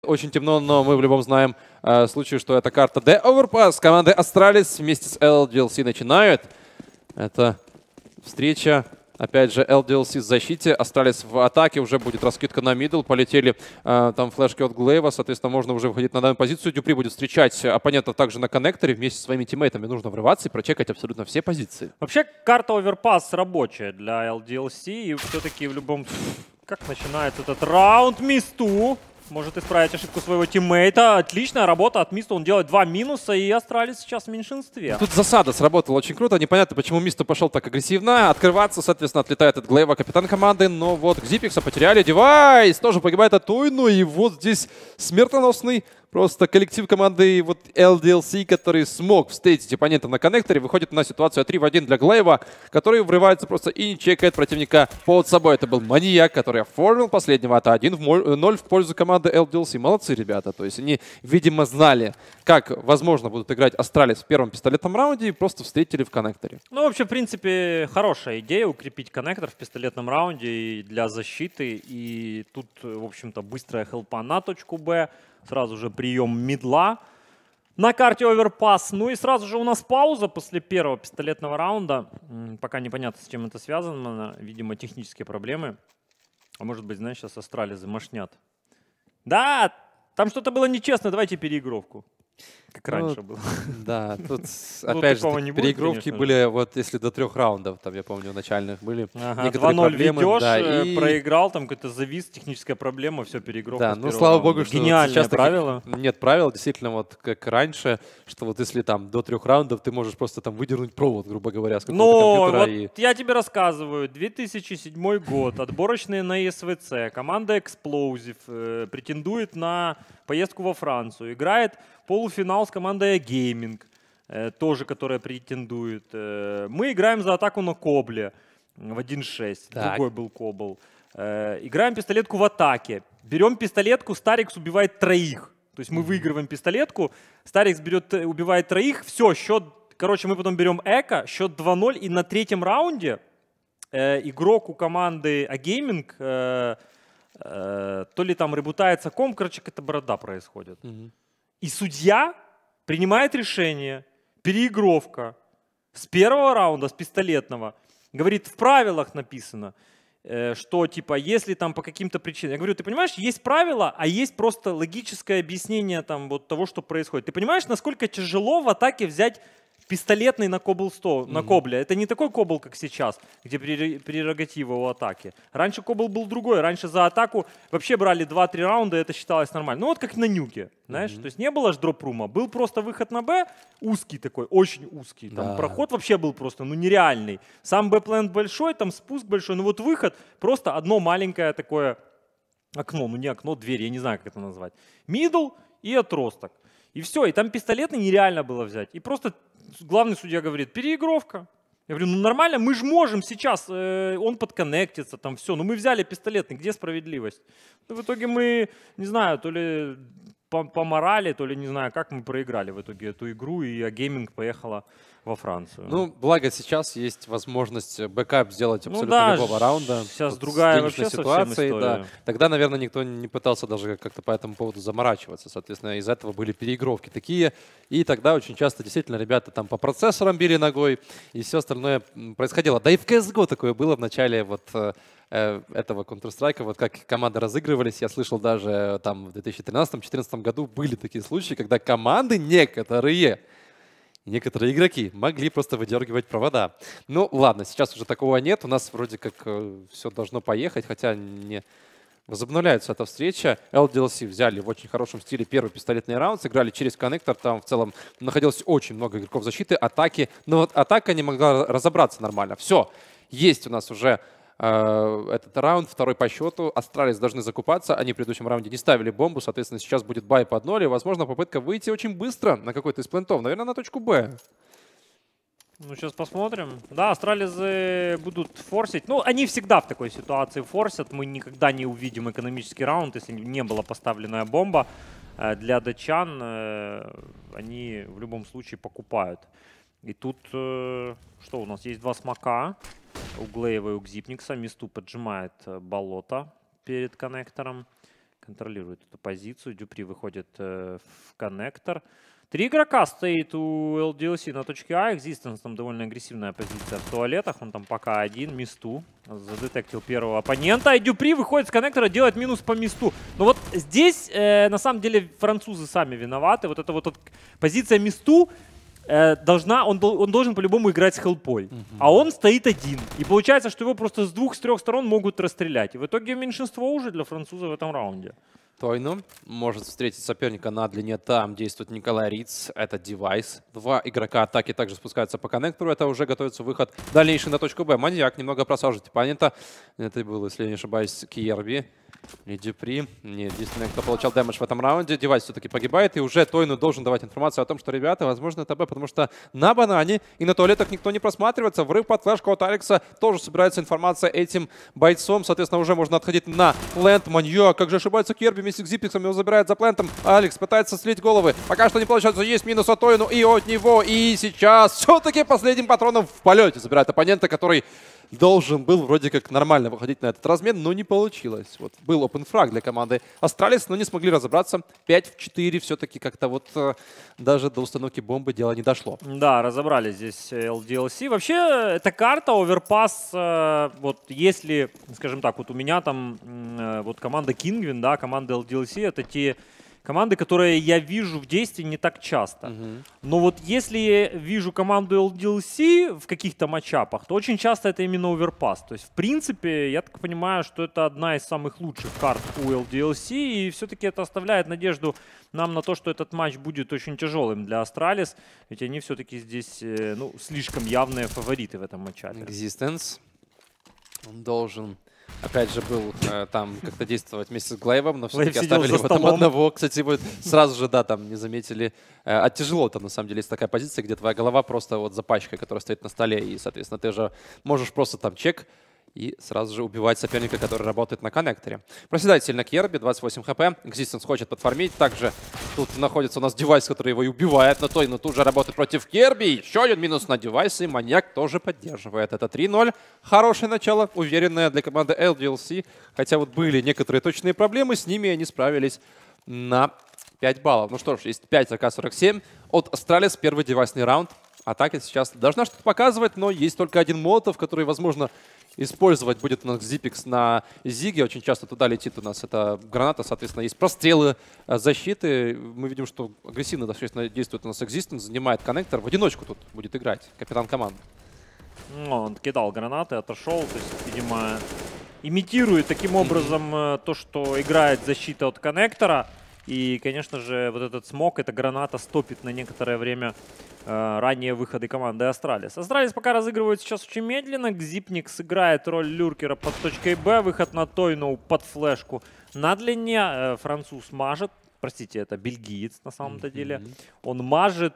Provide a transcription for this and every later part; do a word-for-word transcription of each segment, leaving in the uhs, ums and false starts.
очень темно, но мы в любом знаем э, случае, что это карта The Overpass. Команды Astralis вместе с эл ди эл си начинают. Это встреча. Опять же, эл ди эл си в защите, Astralis в атаке, уже будет раскидка на мидл, полетели э, там флешки от Глейва, соответственно, можно уже выходить на данную позицию. Дюпри будет встречать оппонента также на коннекторе, вместе со своими тиммейтами нужно врываться и прочекать абсолютно все позиции. Вообще, карта Overpass рабочая для эл ди эл си, и все-таки в любом... Как начинается этот раунд? Мисту может исправить ошибку своего тиммейта. Отличная работа от Мисту. Он делает два минуса, и Astralis сейчас в меньшинстве. Тут засада сработала очень круто. Непонятно, почему Мисту пошел так агрессивно. Открываться, соответственно, отлетает от Глейва капитан команды. Но вот Xypix потеряли. Девайс тоже погибает от Тойну. И вот здесь смертоносный просто коллектив команды вот эл ди эл си, который смог встретить оппонента на коннекторе, выходит на ситуацию три в один для Глейва, который врывается просто и не чекает противника под собой. Это был маньяк, который оформил последнего. Это один в ноль в пользу команды эл ди эл си. Молодцы, ребята. То есть они, видимо, знали, как, возможно, будут играть Astralis в первом пистолетном раунде и просто встретили в коннекторе. Ну, вообще, в принципе, хорошая идея укрепить коннектор в пистолетном раунде и для защиты. И тут, в общем-то, быстрая хелпа на точку Б. Сразу же прием мидла на карте Overpass. Ну и сразу же у нас пауза после первого пистолетного раунда. Пока непонятно, с чем это связано. Видимо, технические проблемы. А может быть, знаешь, сейчас Astralis замашнят. Да, там что-то было нечестно. Давайте переигровку. Как ну, раньше было. Да, тут опять же переигровки были, вот если до трех раундов, там я помню, начальных были ага, некоторые два ноль проблемы. Ведешь, да, и... проиграл, там какой-то завис, техническая проблема, все, переигровка. Да, ну слава богу, что гениальное правило. Нет правил, действительно, вот как раньше, что вот если там до трех раундов ты можешь просто там выдернуть провод, грубо говоря, с какого-то компьютера. Вот и... я тебе рассказываю, две тысячи седьмой год, отборочные на и эс ви си, команда Explosive э, претендует на поездку во Францию, играет полуфинал с командой Gaming, э, тоже, которая претендует. Э, мы играем за атаку на Кобле в один шесть, другой был Кобл. Э, играем пистолетку в атаке. Берем пистолетку, Старикс убивает троих. То есть мы выигрываем пистолетку, Старикс берет, убивает троих, все, счет, короче, мы потом берем эко, счет два ноль, и на третьем раунде э, игрок у команды Gaming э, э, то ли там ребутается ком, короче, какая-то борода происходит. Mm-hmm. И судья принимает решение, переигровка с первого раунда, с пистолетного. Говорит, в правилах написано, э, что типа, если там по каким-то причинам... Я говорю, ты понимаешь, есть правила, а есть просто логическое объяснение там, вот, того, что происходит. Ты понимаешь, насколько тяжело в атаке взять пистолетный на Кобл сто, mm-hmm. на Кобле. Это не такой Кобл, как сейчас, где прерогатива у атаки. Раньше Кобл был другой. Раньше за атаку вообще брали два-три раунда, и это считалось нормально. Ну вот как на нюке, знаешь. Mm-hmm. То есть не было ж дроп-рума. Был просто выход на Б, узкий такой, очень узкий. Там да. Проход вообще был просто, ну, нереальный. Сам Б-плент большой, там спуск большой. Ну вот выход, просто одно маленькое такое окно. Ну не окно, дверь, я не знаю, как это назвать. Мидл и отросток. И все. И там пистолетный нереально было взять. И просто... Главный судья говорит, переигровка. Я говорю, ну нормально, мы же можем сейчас, э, он подконнектится, там все. Но мы взяли пистолетный, где справедливость? Ну, в итоге мы, не знаю, то ли по, по морали, то ли не знаю, как мы проиграли в итоге эту игру, и Gaming поехала во Францию. Ну, благо сейчас есть возможность бэкап сделать абсолютно ну, да, любого раунда. Сейчас вот другая вообще ситуация. Да. Тогда, наверное, никто не пытался даже как-то по этому поводу заморачиваться. Соответственно, из-за этого были переигровки такие. И тогда очень часто действительно ребята там по процессорам били ногой, и все остальное происходило. Да и в си эс го такое было в начале вот э, этого Counter-Strike. Вот как команды разыгрывались, я слышал даже там в две тысячи тринадцатом — две тысячи четырнадцатом году были такие случаи, когда команды некоторые Некоторые игроки могли просто выдергивать провода. Ну ладно, сейчас уже такого нет. У нас вроде как э, все должно поехать, хотя не возобновляется эта встреча. эл ди эл си взяли в очень хорошем стиле первый пистолетный раунд, сыграли через коннектор. Там в целом находилось очень много игроков защиты, атаки. Но вот атака не могла разобраться нормально. Все, есть у нас уже э, этот раунд, второй по счету. Astralis должны закупаться. Они в предыдущем раунде не ставили бомбу. Соответственно, сейчас будет бай под ноль. И, возможно, попытка выйти очень быстро на какой-то из плентов. Наверное, на точку Б. Ну, сейчас посмотрим. Да, Astralis будут форсить. Ну, они всегда в такой ситуации форсят. Мы никогда не увидим экономический раунд, если не была поставленная бомба. Для датчан они в любом случае покупают. И тут что у нас? Есть два смока. У Глейва и у Xypix. Мисту поджимает болото перед коннектором. контролирует эту позицию. Дюпри выходит э, в коннектор. Три игрока стоит у эл ди эл си на точке А. Existence там довольно агрессивная позиция в туалетах. Он там пока один, мисту. Задетектил первого оппонента. И Дюпри выходит с коннектора, делает минус по мисту. Но вот здесь, э, на самом деле, французы сами виноваты. Вот эта вот, вот позиция мисту э, должна, он, он должен по-любому играть с хелпой. Uh-huh. А он стоит один. И получается, что его просто с двух, с трех сторон могут расстрелять. И в итоге меньшинство уже для французов в этом раунде. Тойну может встретить соперника на длине. Там действует Николай Риц. Это девайс. Два игрока атаки также спускаются по коннектору. Это уже готовится выход дальнейший на точку Б. Маньяк немного просаживает оппонента. Это был, если я не ошибаюсь, Кьерби. Или Дюпри. Нет, единственный, кто получал дэмэдж в этом раунде. Девайс все-таки погибает. И уже Тойну должен давать информацию о том, что, ребята, возможно, это Б. Потому что на банане и на туалетах никто не просматривается. Врыв под флешку от Алекса. Тоже собирается информация этим бойцом. Соответственно, уже можно отходить на плент. Маньяк. Как же ошибается Кьерби вместе с Зипиксом. Его забирает за плентом. Алекс пытается слить головы. Пока что не получается. Есть минус от Тойну и от него. И сейчас все-таки последним патроном в полете забирает оппонента, который должен был вроде как нормально выходить на этот размен, но не получилось. Вот был open frag для команды Астралис, но не смогли разобраться. пять в четыре все-таки как-то вот э, даже до установки бомбы дело не дошло. Да, разобрали здесь эл ди эл си. Вообще, эта карта, оверпас, э, вот если, скажем так, вот у меня там э, вот команда Kingwin, да, команда эл ди эл си, это те команды, которые я вижу в действии не так часто. Uh-huh. Но вот если я вижу команду эл ди эл си в каких-то матчапах, то очень часто это именно оверпас. То есть, в принципе, я так понимаю, что это одна из самых лучших карт у эл ди эл си. И все-таки это оставляет надежду нам на то, что этот матч будет очень тяжелым для Астралис. Ведь они все-таки здесь ну, слишком явные фавориты в этом матчапе. Existence. Он должен... Опять же, был э, там как-то действовать вместе с Глейвом, но все-таки оставили его там одного. Кстати, вот сразу же, да, там не заметили. Э, а тяжело там, на самом деле, есть такая позиция, где твоя голова просто вот за пачкой, которая стоит на столе. И, соответственно, ты же можешь просто там чек и сразу же убивать соперника, который работает на коннекторе. Проседает сильно Кьерби, двадцать восемь хп. Existence хочет подфармить. Также тут находится у нас девайс, который его и убивает. Но той, но тут же работает против Кьерби. Еще один минус на девайс, и Маньяк тоже поддерживает. Это три ноль. Хорошее начало, уверенное для команды эл ди эл си. Хотя вот были некоторые точные проблемы, с ними они справились на пять баллов. Ну что ж, есть пять а ка сорок семь от Астралис. Первый девайсный раунд. Атака сейчас должна что-то показывать, но есть только один молотов, который, возможно, использовать будет у нас Зипикс на Зиге. Очень часто туда летит у нас эта граната, соответственно, есть прострелы защиты. Мы видим, что агрессивно достаточно действует у нас Existence, занимает коннектор. В одиночку тут будет играть капитан команды. Ну, он кидал гранаты, отошел. То есть, видимо, имитирует таким образом mm-hmm. то, что играет защита от коннектора. И, конечно же, вот этот смог, эта граната стопит на некоторое время э, ранние выходы команды Астралис. Астралис пока разыгрывает сейчас очень медленно. Гзипникс играет роль люркера под точкой Б. Выход на Тойну под флешку на длине. Э, француз мажет. Простите, это бельгиец на самом-то mm-hmm. деле. Он мажет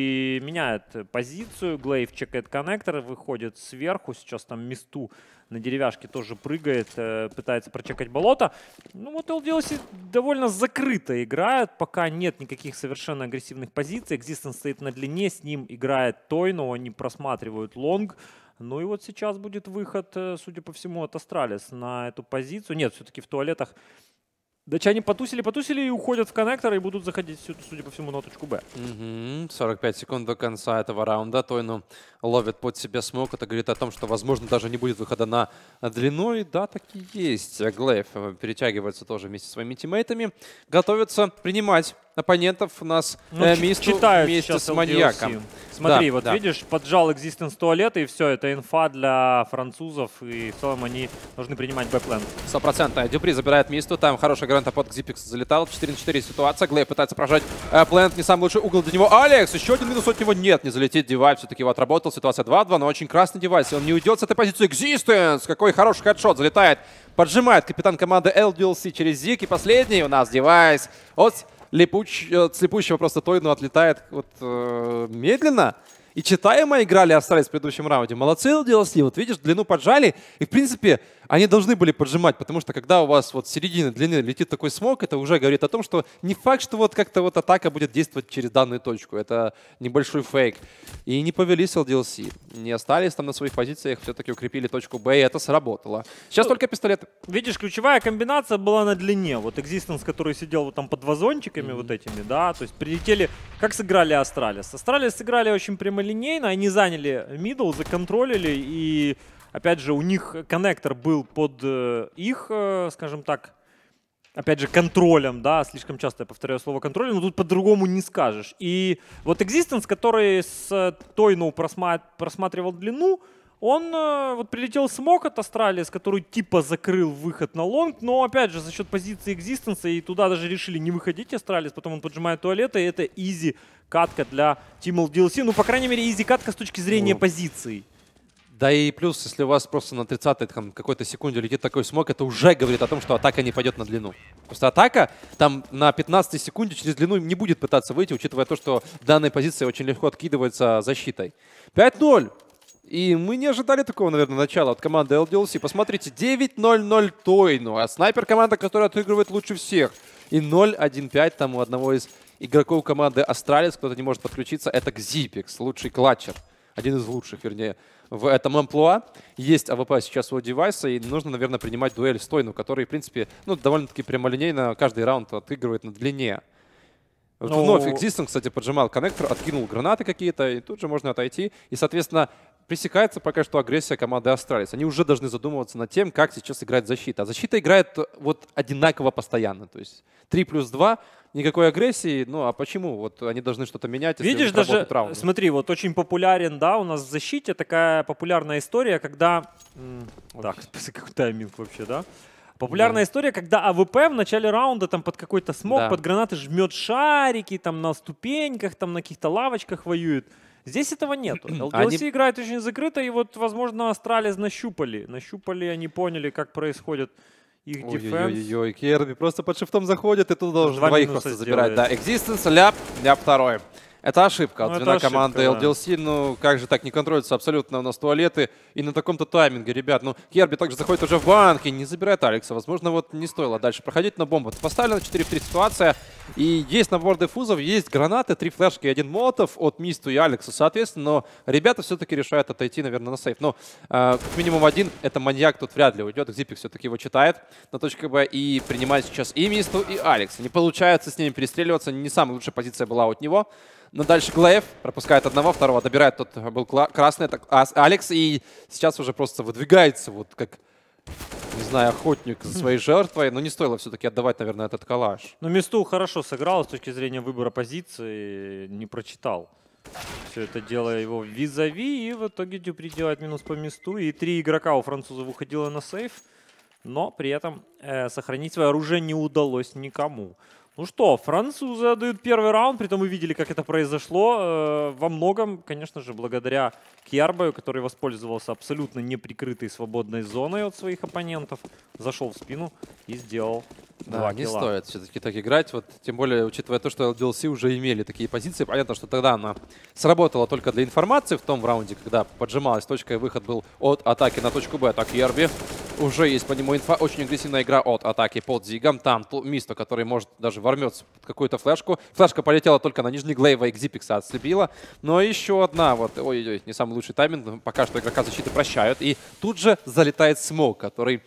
и меняет позицию. Глейв чекает коннектор, выходит сверху. Сейчас там мисту на деревяшке тоже прыгает, пытается прочекать болото. Ну вот эл ди эл си довольно закрыто играет. Пока нет никаких совершенно агрессивных позиций. Existence стоит на длине, с ним играет Тойну. Они просматривают лонг. Ну и вот сейчас будет выход, судя по всему, от Астралис на эту позицию. Нет, все-таки в туалетах датчане потусили, потусили и уходят в коннектор и будут заходить, судя по всему, на точку Б. Угу. сорок пять секунд до конца этого раунда. Тойну ловит под себя смог. Это говорит о том, что, возможно, даже не будет выхода на длину. И да, так и есть. Глейв перетягивается тоже вместе со своими тиммейтами. Готовится принимать оппонентов у нас ну, э, мисту вместе с Маньяком. Смотри, да, вот да. видишь, поджал Existence туалета, и все, это инфа для французов, и в целом они должны принимать бэкленд. Стопроцентно. Дюпри забирает мисту, там хорошая граната под Зипикс залетал. четыре на четыре ситуация, Глейв пытается прожать э, плент, не самый лучший угол для него. Алекс, еще один минус от него, нет, не залетит девайс, все-таки его отработал. Ситуация два два, но очень красный девайс, он не уйдет с этой позиции. Existence, какой хороший хедшот, залетает, поджимает капитан команды эл ди эл си через Зиг, и последний у нас девайс от Липуч, от слепущего просто Тойну отлетает вот, э, медленно. И читаемо играли Астралис в предыдущем раунде. Молодцы эл ди эл си. Вот видишь, длину поджали. И, в принципе, они должны были поджимать, потому что когда у вас вот с середины длины летит такой смог, это уже говорит о том, что не факт, что вот как-то вот атака будет действовать через данную точку. Это небольшой фейк. И не повелись эл ди эл си. Не остались там на своих позициях, все-таки укрепили точку Б, и это сработало. Сейчас ну, только пистолеты. Видишь, ключевая комбинация была на длине. Вот Existence, который сидел вот там под вазончиками mm-hmm. вот этими, да, то есть прилетели... Как сыграли Астралис? Астралис сыграли очень прямолинейно, они заняли мидл, законтролили, и опять же у них коннектор был под э, их, э, скажем так, опять же, контролем, да, слишком часто я повторяю слово контролем, но тут по-другому не скажешь. И вот Existence, который с Тойну просма просматривал длину, он э, вот прилетел смог от Астралис, который типа закрыл выход на лонг, но опять же за счет позиции Existence, и туда даже решили не выходить Астралис, потом он поджимает туалеты, и это изи катка для Team эл ди эл си, ну по крайней мере изи катка с точки зрения ну. позиции. Да и плюс, если у вас просто на тридцатой какой-то секунде летит такой смог, это уже говорит о том, что атака не пойдет на длину. Просто атака там на пятнадцатой секунде через длину не будет пытаться выйти, учитывая то, что данная позиция очень легко откидывается защитой. пять ноль. И мы не ожидали такого, наверное, начала от команды эл ди эл си. Посмотрите, девять ноль ноль Тойну. А снайпер команда, которая отыгрывает лучше всех. И ноль один пять там у одного из игроков команды Астралис, кто-то не может подключиться, это Xipix, лучший клатчер. Один из лучших, вернее, в этом амплуа. Есть эй ви пи сейчас у девайса, и нужно, наверное, принимать дуэль с Тойну, который, в принципе, ну, довольно-таки прямолинейно каждый раунд отыгрывает на длине. Вот ну... Вновь Existence, кстати, поджимал коннектор, откинул гранаты какие-то, и тут же можно отойти. И, соответственно, пресекается пока что агрессия команды Астралис. Они уже должны задумываться над тем, как сейчас играет защита. А защита играет вот одинаково постоянно. То есть три плюс два, никакой агрессии. Ну а почему? Вот они должны что-то менять. Видишь, даже, смотри, вот очень популярен, да, у нас в защите такая популярная история, когда... Так, какой тайминг вообще, да? Популярная да. история, когда эй ви пи в начале раунда там под какой-то смог, да. под гранаты жмет шарики, там на ступеньках, там на каких-то лавочках воюет. Здесь этого нету. эл ди эл си они... играет очень закрыто, и вот, возможно, Астралис нащупали. Нащупали, они поняли, как происходит их дефенс. Ой-ой-ой, Керби просто под шифтом заходит, и тут должен двоих просто забирать. Да, Existence, ляп, ляп второй. Это ошибка от ну, команды эл ди эл си. Да. Ну, как же так не контролируется абсолютно у нас туалеты. И на таком-то тайминге, ребят. Ну, Керби также заходит уже в банк и не забирает Алекса. Возможно, вот не стоило дальше проходить, но бомба поставлена, четыре в три ситуация. И есть набор дефузов, есть гранаты, три флешки и один молотов от Мисту и Алексу, соответственно. Но ребята все-таки решают отойти, наверное, на сейф. Но э, как минимум один, это маньяк, тут вряд ли уйдет. Xipix все-таки его читает на точке Б и принимает сейчас и Мисту, и Алекса. Не получается с ними перестреливаться. Не самая лучшая позиция была от него. Но дальше Глейв пропускает одного, второго добирает, тот был красный, это Алекс, и сейчас уже просто выдвигается, вот как, не знаю, охотник за своей жертвой, но не стоило все-таки отдавать, наверное, этот калаш. Но Мисту хорошо сыграл с точки зрения выбора позиции, не прочитал все это дело его визави, и в итоге Дюпри делает минус по Мисту, и три игрока у французов уходило на сейф, но при этом э, сохранить свое оружие не удалось никому. Ну что, французы отдают первый раунд, притом мы видели, как это произошло. Э, во многом, конечно же, благодаря Кьярбаю, который воспользовался абсолютно неприкрытой свободной зоной от своих оппонентов, зашел в спину и сделал да, два не килла. стоит все-таки так играть, вот, тем более, учитывая то, что эл ди эл си уже имели такие позиции. Понятно, что тогда она сработала только для информации в том раунде, когда поджималась точка и выход был от атаки на точку Б. Так, Кьярби. Уже есть по нему инфа. Очень агрессивная игра от атаки под Зигом. Там Мисто, который может даже ворвется под какую-то флешку. Флешка полетела только на нижний Глейва и Xipix отслепила. Но еще одна. Вот, ой-ой-ой, не самый лучший тайминг. Пока что игрока защиты прощают. И тут же залетает смог, который,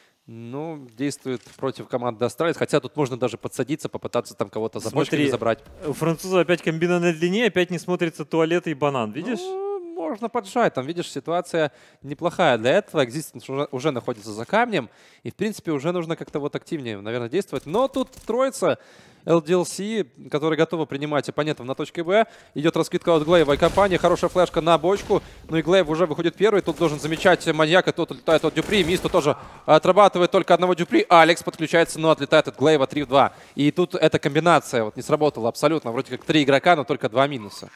ну, действует против команды Астралис. Хотя тут можно даже подсадиться, попытаться там кого-то за бочками забрать. У француза опять комбина на длине, опять не смотрится туалет и банан. Видишь? Можно поджать. Там, видишь, ситуация неплохая для этого. Existence уже, уже находится за камнем. И, в принципе, уже нужно как-то вот активнее, наверное, действовать. Но тут троица эл ди эл си, которые готовы принимать оппонентов на точке Б. Идет раскидка от Глейва и компании. Хорошая флешка на бочку. Ну и Глейв уже выходит первый. Тут должен замечать маньяка. Тот отлетает от Дюпри. Мисто тоже отрабатывает только одного Дюпри. Алекс подключается, но отлетает от Глейва три в два. И тут эта комбинация вот не сработала абсолютно. Вроде как три игрока, но только два минуса.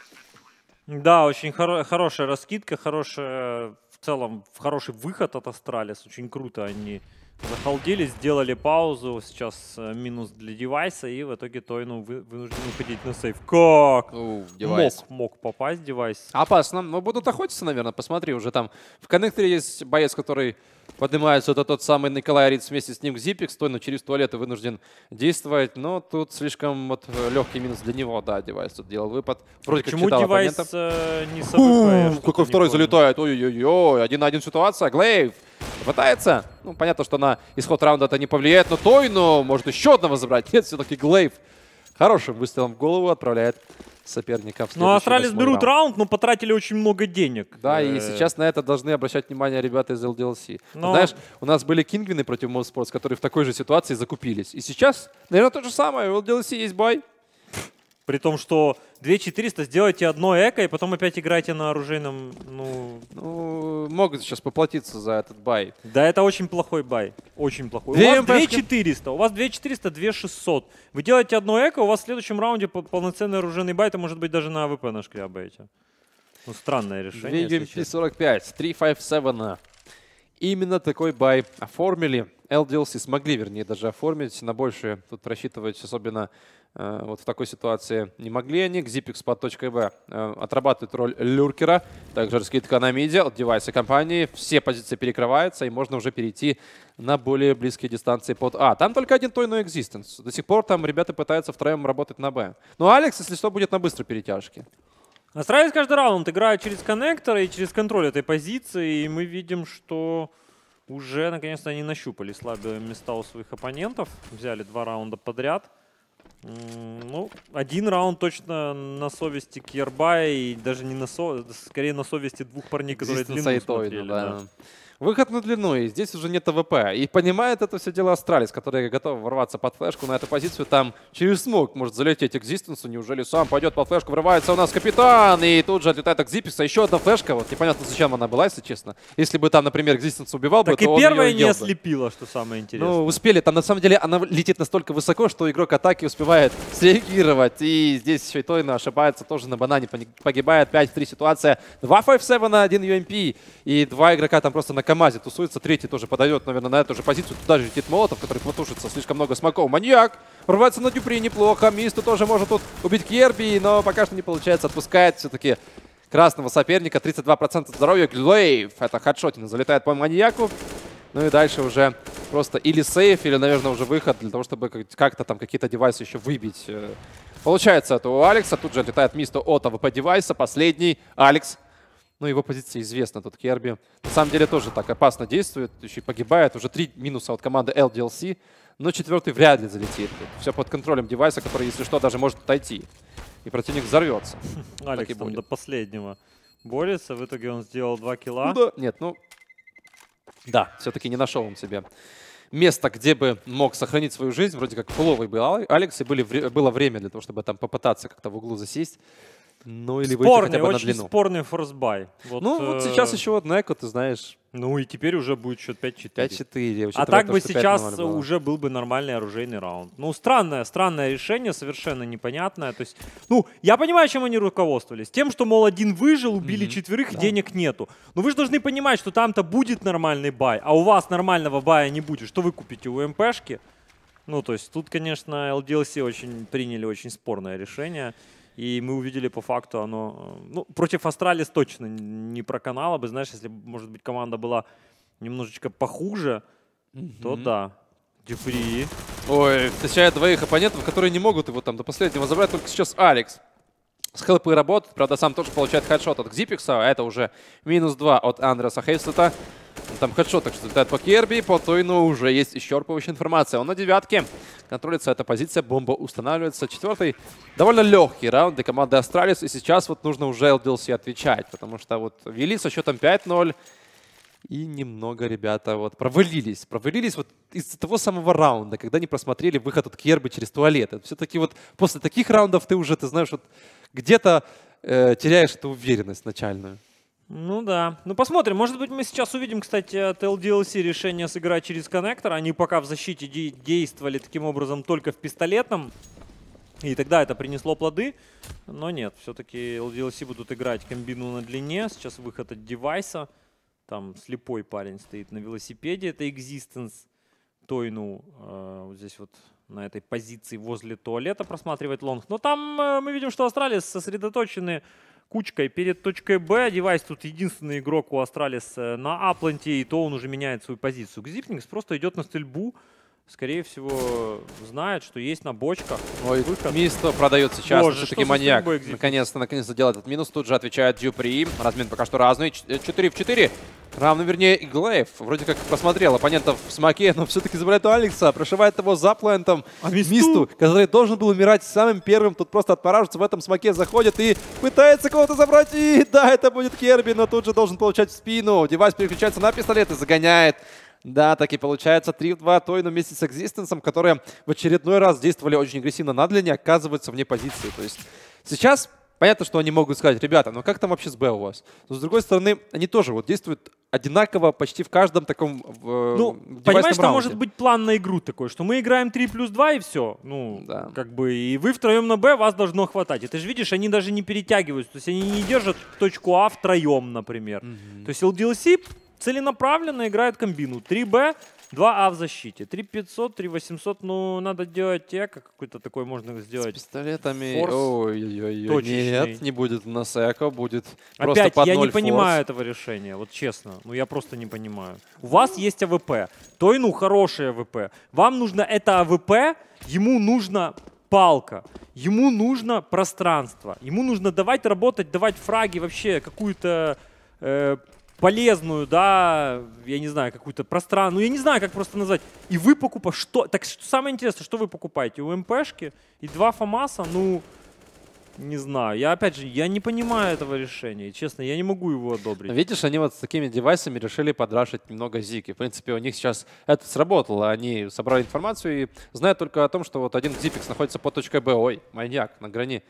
Да, очень хоро хорошая раскидка, хорошая, в целом хороший выход от Астралис. Очень круто они Захалдили, сделали паузу. Сейчас э, минус для девайса. И в итоге Тойну вы, вынужден уходить на сейф. Как? Оу, девайс. Мог, мог попасть девайс. Опасно. Но будут охотиться, наверное. Посмотри, уже там в коннекторе есть боец, который поднимается. Это тот самый Николай Риц вместе с ним к Зипикс. Тойну через туалеты вынужден действовать. Но тут слишком вот легкий минус для него. Да, девайс тут делал выпад. Вроде как Почему читал девайс оппонентов. э, не с АВП? Какой второй залетает. Ой-ой-ой. Один на один ситуация. Глейв пытается. Ну, понятно, что на исход раунда это не повлияет. Но Тойну может еще одного забрать. Нет, все-таки Глейв хорошим выстрелом в голову отправляет соперника в следующий. Ну, Астралис восьмой берут раунд. раунд, но потратили очень много денег. Да, и Э, сейчас на это должны обращать внимание ребята из эл ди эл си. Но- Знаешь, у нас были Кингвины против Mosport, которые в такой же ситуации закупились. И сейчас, наверное, то же самое. У эл ди эл си есть бай. При том, что две четыреста сделайте одно эко, и потом опять играете на оружейном. Ну, Ну, могут сейчас поплатиться за этот бай. да, это очень плохой бай. Очень плохой. Две у вас МПшки. две четыреста, у вас две четыреста, две шестьсот. Вы делаете одно эко, у вас в следующем раунде по- полноценный оружейный бай, это может быть даже на АВП нашкрябаете. Ну, странное решение. две ю если эм пи честно. сорок пять, три пять семь. Именно такой бай оформили. эл ди эл си смогли, вернее, даже оформить. На большее тут рассчитывать, особенно э, вот в такой ситуации, не могли они. Xipixpot.b э, отрабатывает роль люркера. Также раскидка на миде от девайса компании. Все позиции перекрываются, и можно уже перейти на более близкие дистанции под А. Там только один Тойну Existence. До сих пор там ребята пытаются втроем работать на Б. Ну, Алекс, если что, будет на быстрой перетяжке. Астралис каждый раунд играет через коннектор и через контроль этой позиции, и мы видим, что уже наконец-то они нащупали слабые места у своих оппонентов. Взяли два раунда подряд. М, Ну, один раунд точно на совести Кьерба, и даже не на со... скорее на совести двух парней, которые Existence длину и Тойну, смотрели. да. да. Выход на длину, и здесь уже нет АВП. И понимает это все дело Астралис, который готов ворваться под флешку на эту позицию. Там через смог может залететь Экзистенсу. Неужели сам пойдет под флешку? Врывается у нас капитан. И тут же отлетает от Зипикса. Еще одна флешка. Вот непонятно, зачем она была, если честно. Если бы там, например, Экзистенс убивал бы, Так и то он первая ее не ел бы. ослепила, что самое интересное. Ну, успели. Там, на самом деле, она летит настолько высоко, что игрок атаки успевает среагировать. И здесь еще и Тойна ошибается. Тоже на банане пони- погибает. пять три ситуация. два пять семь на один ю эм пи. И два игрока там просто на КамАЗе тусуются. Третий тоже подойдет, наверное, на эту же позицию. Туда же летит Молотов, который потушится. Слишком много смоков. Маньяк! Врывается на Дюпри неплохо. Мисту тоже может тут убить Кьерби, но пока что не получается. Отпускает все-таки красного соперника. тридцать два процента здоровья. Глейв. Это хедшотин. Залетает по маньяку. Ну и дальше уже просто или сейф, или, наверное, уже выход для того, чтобы как- как-то там какие-то девайсы еще выбить. Э, Получается это у Алекса. Тут же отлетает Мисто от АВП девайса. Последний. Алекс. Ну, его позиция известна, тут Керби. На самом деле тоже так опасно действует, еще и погибает. Уже три минуса от команды эл ди эл си, но четвертый вряд ли залетит. Тут все под контролем девайса, который, если что, даже может отойти. И противник взорвется. Алекс и там будет. до последнего борется. В итоге он сделал два килла. Ну да, нет, ну... Да, все-таки не нашел он себе место, где бы мог сохранить свою жизнь. Вроде как фуловый был Ал- Алекс, и были, вре- было время для того, чтобы там попытаться как-то в углу засесть. Ну, или выйти Спорный, хотя бы на очень длину. спорный форсбай. Вот, Ну, вот э, сейчас еще одна эко, ты знаешь, Ну и теперь уже будет счет пять четыре. пять четыре. А так бы сейчас уже был бы нормальный оружейный раунд. Ну, странное, странное решение, совершенно непонятное. То есть, ну, я понимаю, чем они руководствовались. Тем, что, мол, один выжил, убили Мгм. четверых, Да. денег нету. Но вы же должны понимать, что там-то будет нормальный бай, а у вас нормального бая не будет. Что вы купите у МПшки? Ну, то есть тут, конечно, эл ди эл си очень приняли очень спорное решение. И мы увидели по факту оно... э, Ну, против Астралис точно не проканало бы. Знаешь, если, может быть, команда была немножечко похуже, то да. Дюпри. Ой, встречает двоих оппонентов, которые не могут его там до последнего забрать. Только сейчас Алекс. С хелпой работает. Правда, сам тоже получает хедшот от Xipix. А это уже минус два от Андреса Хейстета. Там хедшот, так что летает по Керби. По Тойну уже есть исчерпывающая информация. Он на девятке. Контролится эта позиция. Бомба устанавливается. Четвертый довольно легкий раунд для команды Астралис. И сейчас вот нужно уже эл ди эл си отвечать. Потому что вот вели со счетом пять ноль. И немного ребята вот провалились. Провалились вот из-за того самого раунда, когда не просмотрели выход от Керби через туалет. Все-таки вот после таких раундов ты уже, ты знаешь, вот где-то э, теряешь эту уверенность начальную. Ну да. Ну посмотрим. Может быть, мы сейчас увидим, кстати, от эл ди эл си решение сыграть через коннектор. Они пока в защите де- действовали таким образом только в пистолетном. И тогда это принесло плоды. Но нет, все-таки эл ди эл си будут играть комбину на длине. Сейчас выход от девайса. Там слепой парень стоит на велосипеде. Это Existence. Тойну э, вот здесь вот на этой позиции возле туалета просматривает лонг. Но там э, мы видим, что Астралис сосредоточены кучкой перед точкой Б. Девайс тут единственный игрок у Астралис на апланте, и то он уже меняет свою позицию. Xypnix просто идет на стрельбу. Скорее всего, знает, что есть на бочках. Ой, выход. Мисто продает сейчас. Боже, Все-таки что маньяк. за стрельбой Наконец-то, наконец-то делает этот минус. Тут же отвечает Дюпри. Размен пока что разный. четыре в четыре. Равно, вернее, и Глейв. Вроде как посмотрел оппонентов в смоке, но все-таки забирает у Алекса. Прошивает его за плентом. А Мисту? Мисту, который должен был умирать самым первым. Тут просто отмораживается в этом смоке. Заходит и пытается кого-то забрать. И да, это будет Керби, но тут же должен получать в спину. Девайс переключается на пистолет и загоняет. Да, так и получается три в два. Тойну вместе с Экзистенсом, которые в очередной раз действовали очень агрессивно на длине, оказываются вне позиции. То есть сейчас понятно, что они могут сказать: ребята, ну как там вообще с Б у вас? Но с другой стороны, они тоже вот действуют одинаково почти в каждом таком в, Ну, в понимаешь, что раунде. может быть план на игру такой, что мы играем три плюс два и все. Ну, Да. как бы, и вы втроем на Б, вас должно хватать. И ты же видишь, они даже не перетягиваются. То есть они не держат точку А втроем, например. Мгм. То есть эл ди эл си целенаправленно играет комбину. три Б, два А в защите. три пятьсот, три восемьсот, ну, надо делать эко какой-то такой можно С сделать. пистолетами. Форс Ой-ой-ой. точечный. Нет, не будет у нас эко, будет просто Опять, под я не ноль понимаю форс. этого решения, вот честно. Ну, я просто не понимаю. У вас есть АВП. Тойну хороший АВП. Вам нужно это АВП, ему нужно палка. Ему нужно пространство. Ему нужно давать работать, давать фраги, вообще какую-то э, полезную, да, я не знаю, какую-то пространство. Ну, я не знаю, как просто назвать. И вы покупаете. Что? Так что, самое интересное, что вы покупаете? У МПшки и два ФАМАСа, ну... Не знаю. Я, опять же, я не понимаю этого решения. Честно, я не могу его одобрить. Видишь, они вот с такими девайсами решили подрашить немного Зики. В принципе, у них сейчас это сработало. Они собрали информацию и знают только о том, что вот один Xypnix находится под точкой Б. Ой, маньяк на грани.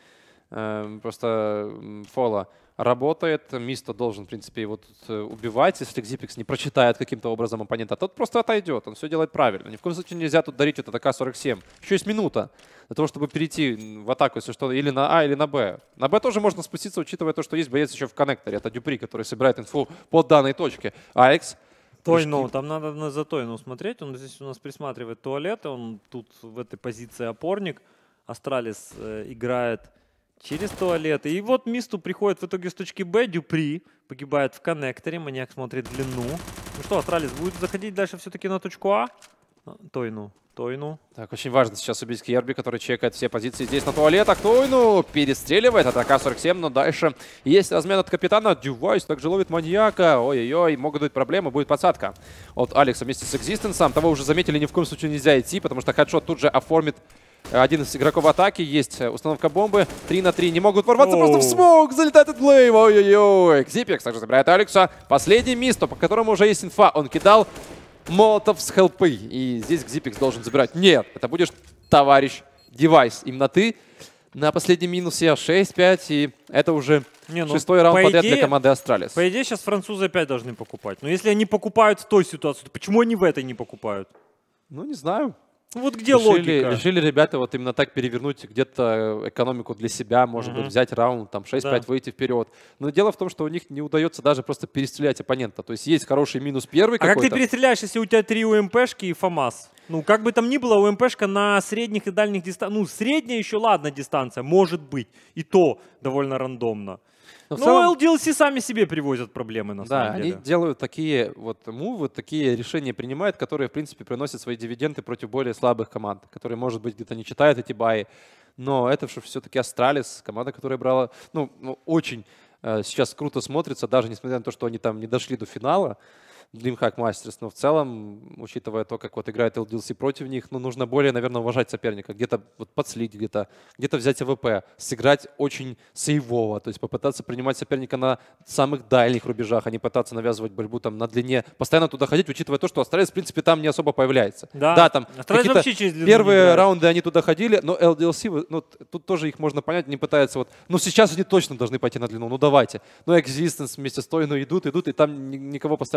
Эм, просто м, фола работает. Мисто должен, в принципе, его тут э, убивать. Если Xypnix не прочитает каким-то образом оппонента, тот просто отойдет. Он все делает правильно. Ни в коем случае нельзя тут дарить этот А К сорок семь. Еще есть минута для того, чтобы перейти в атаку, если что, или на А, или на Б. На Б тоже можно спуститься, учитывая то, что есть боец еще в коннекторе. Это Дюпри, который собирает инфу по данной точке. Алекс. Тойну, там надо на- за Тойну смотреть. Он здесь у нас присматривает туалет. Он тут в этой позиции опорник. Астралис э, играет через туалет. И вот Мисту приходит в итоге с точки Б. Дюпри погибает в коннекторе. Маньяк смотрит длину. Ну что, Астралис будет заходить дальше все-таки на точку А? А, Тойну. Тойну. Так, очень важно сейчас убить Керби, который чекает все позиции здесь на туалетах. Тойну перестреливает от А К сорок семь, но дальше есть размен от капитана. Дювайс также ловит маньяка. Ой-ой-ой, могут быть проблемы, будет подсадка от Алекса вместе с Экзистенсом. Того уже заметили, ни в коем случае нельзя идти, потому что хедшот тут же оформит один из игроков атаки. Есть установка бомбы. три на три не могут ворваться, Оу. просто в смог. Залетает от Глейв. Ой-ой-ой. Xypnix также забирает Алекса. Последний Мисто, по которому уже есть инфа. Он кидал молотов с хелпы. И здесь Xypnix должен забирать. Нет, это будешь товарищ Девайс. Именно ты на последнем минусе шесть пять. И это уже Не, ну, шестой раунд по подряд идее- для команды Астралис. По идее, сейчас французы опять должны покупать. Но если они покупают в той ситуации, то почему они в этой не покупают? Ну, не знаю. Ну, вот где решили, логика? решили ребята вот именно так перевернуть где-то экономику для себя, может быть, Мгм. взять раунд, там шесть пять, Да. выйти вперед. Но дело в том, что у них не удается даже просто перестрелять оппонента. То есть есть хороший минус первый А как ты какой-то. перестреляешь, если у тебя три УМПшки и ФАМАС? Ну, как бы там ни было, УМПшка на средних и дальних дистанциях. Ну, средняя еще, ладно, дистанция, может быть. И то довольно рандомно. Но в Ну, целом- эл ди эл си сами себе привозят проблемы, на Да, самом они деле. делают такие вот мувы, такие решения принимают, которые, в принципе, приносят свои дивиденды против более слабых команд, которые, может быть, где-то не читают эти баи. Но это же все-таки Астралис, команда, которая брала, ну, ну, очень э, сейчас круто смотрится, даже несмотря на то, что они там не дошли до финала. DreamHack Masters, но в целом, учитывая то, как вот играет эл ди эл си против них, ну, нужно более, наверное, уважать соперника, где-то вот подслить, где-то где-то взять АВП, сыграть очень сейвово, то есть попытаться принимать соперника на самых дальних рубежах, а не пытаться навязывать борьбу там на длине, постоянно туда ходить, учитывая то, что Астралис, в принципе, там не особо появляется. Да, там Астралис какие-то вообще через длину не первые играет. раунды они туда ходили, но эл ди эл си, вы- ну, т- тут тоже их можно понять, не пытаются вот, ну, сейчас они точно должны пойти на длину, ну, давайте. Но Existence вместе с Тойну идут, идут, и там ни- никого постоянно не находят.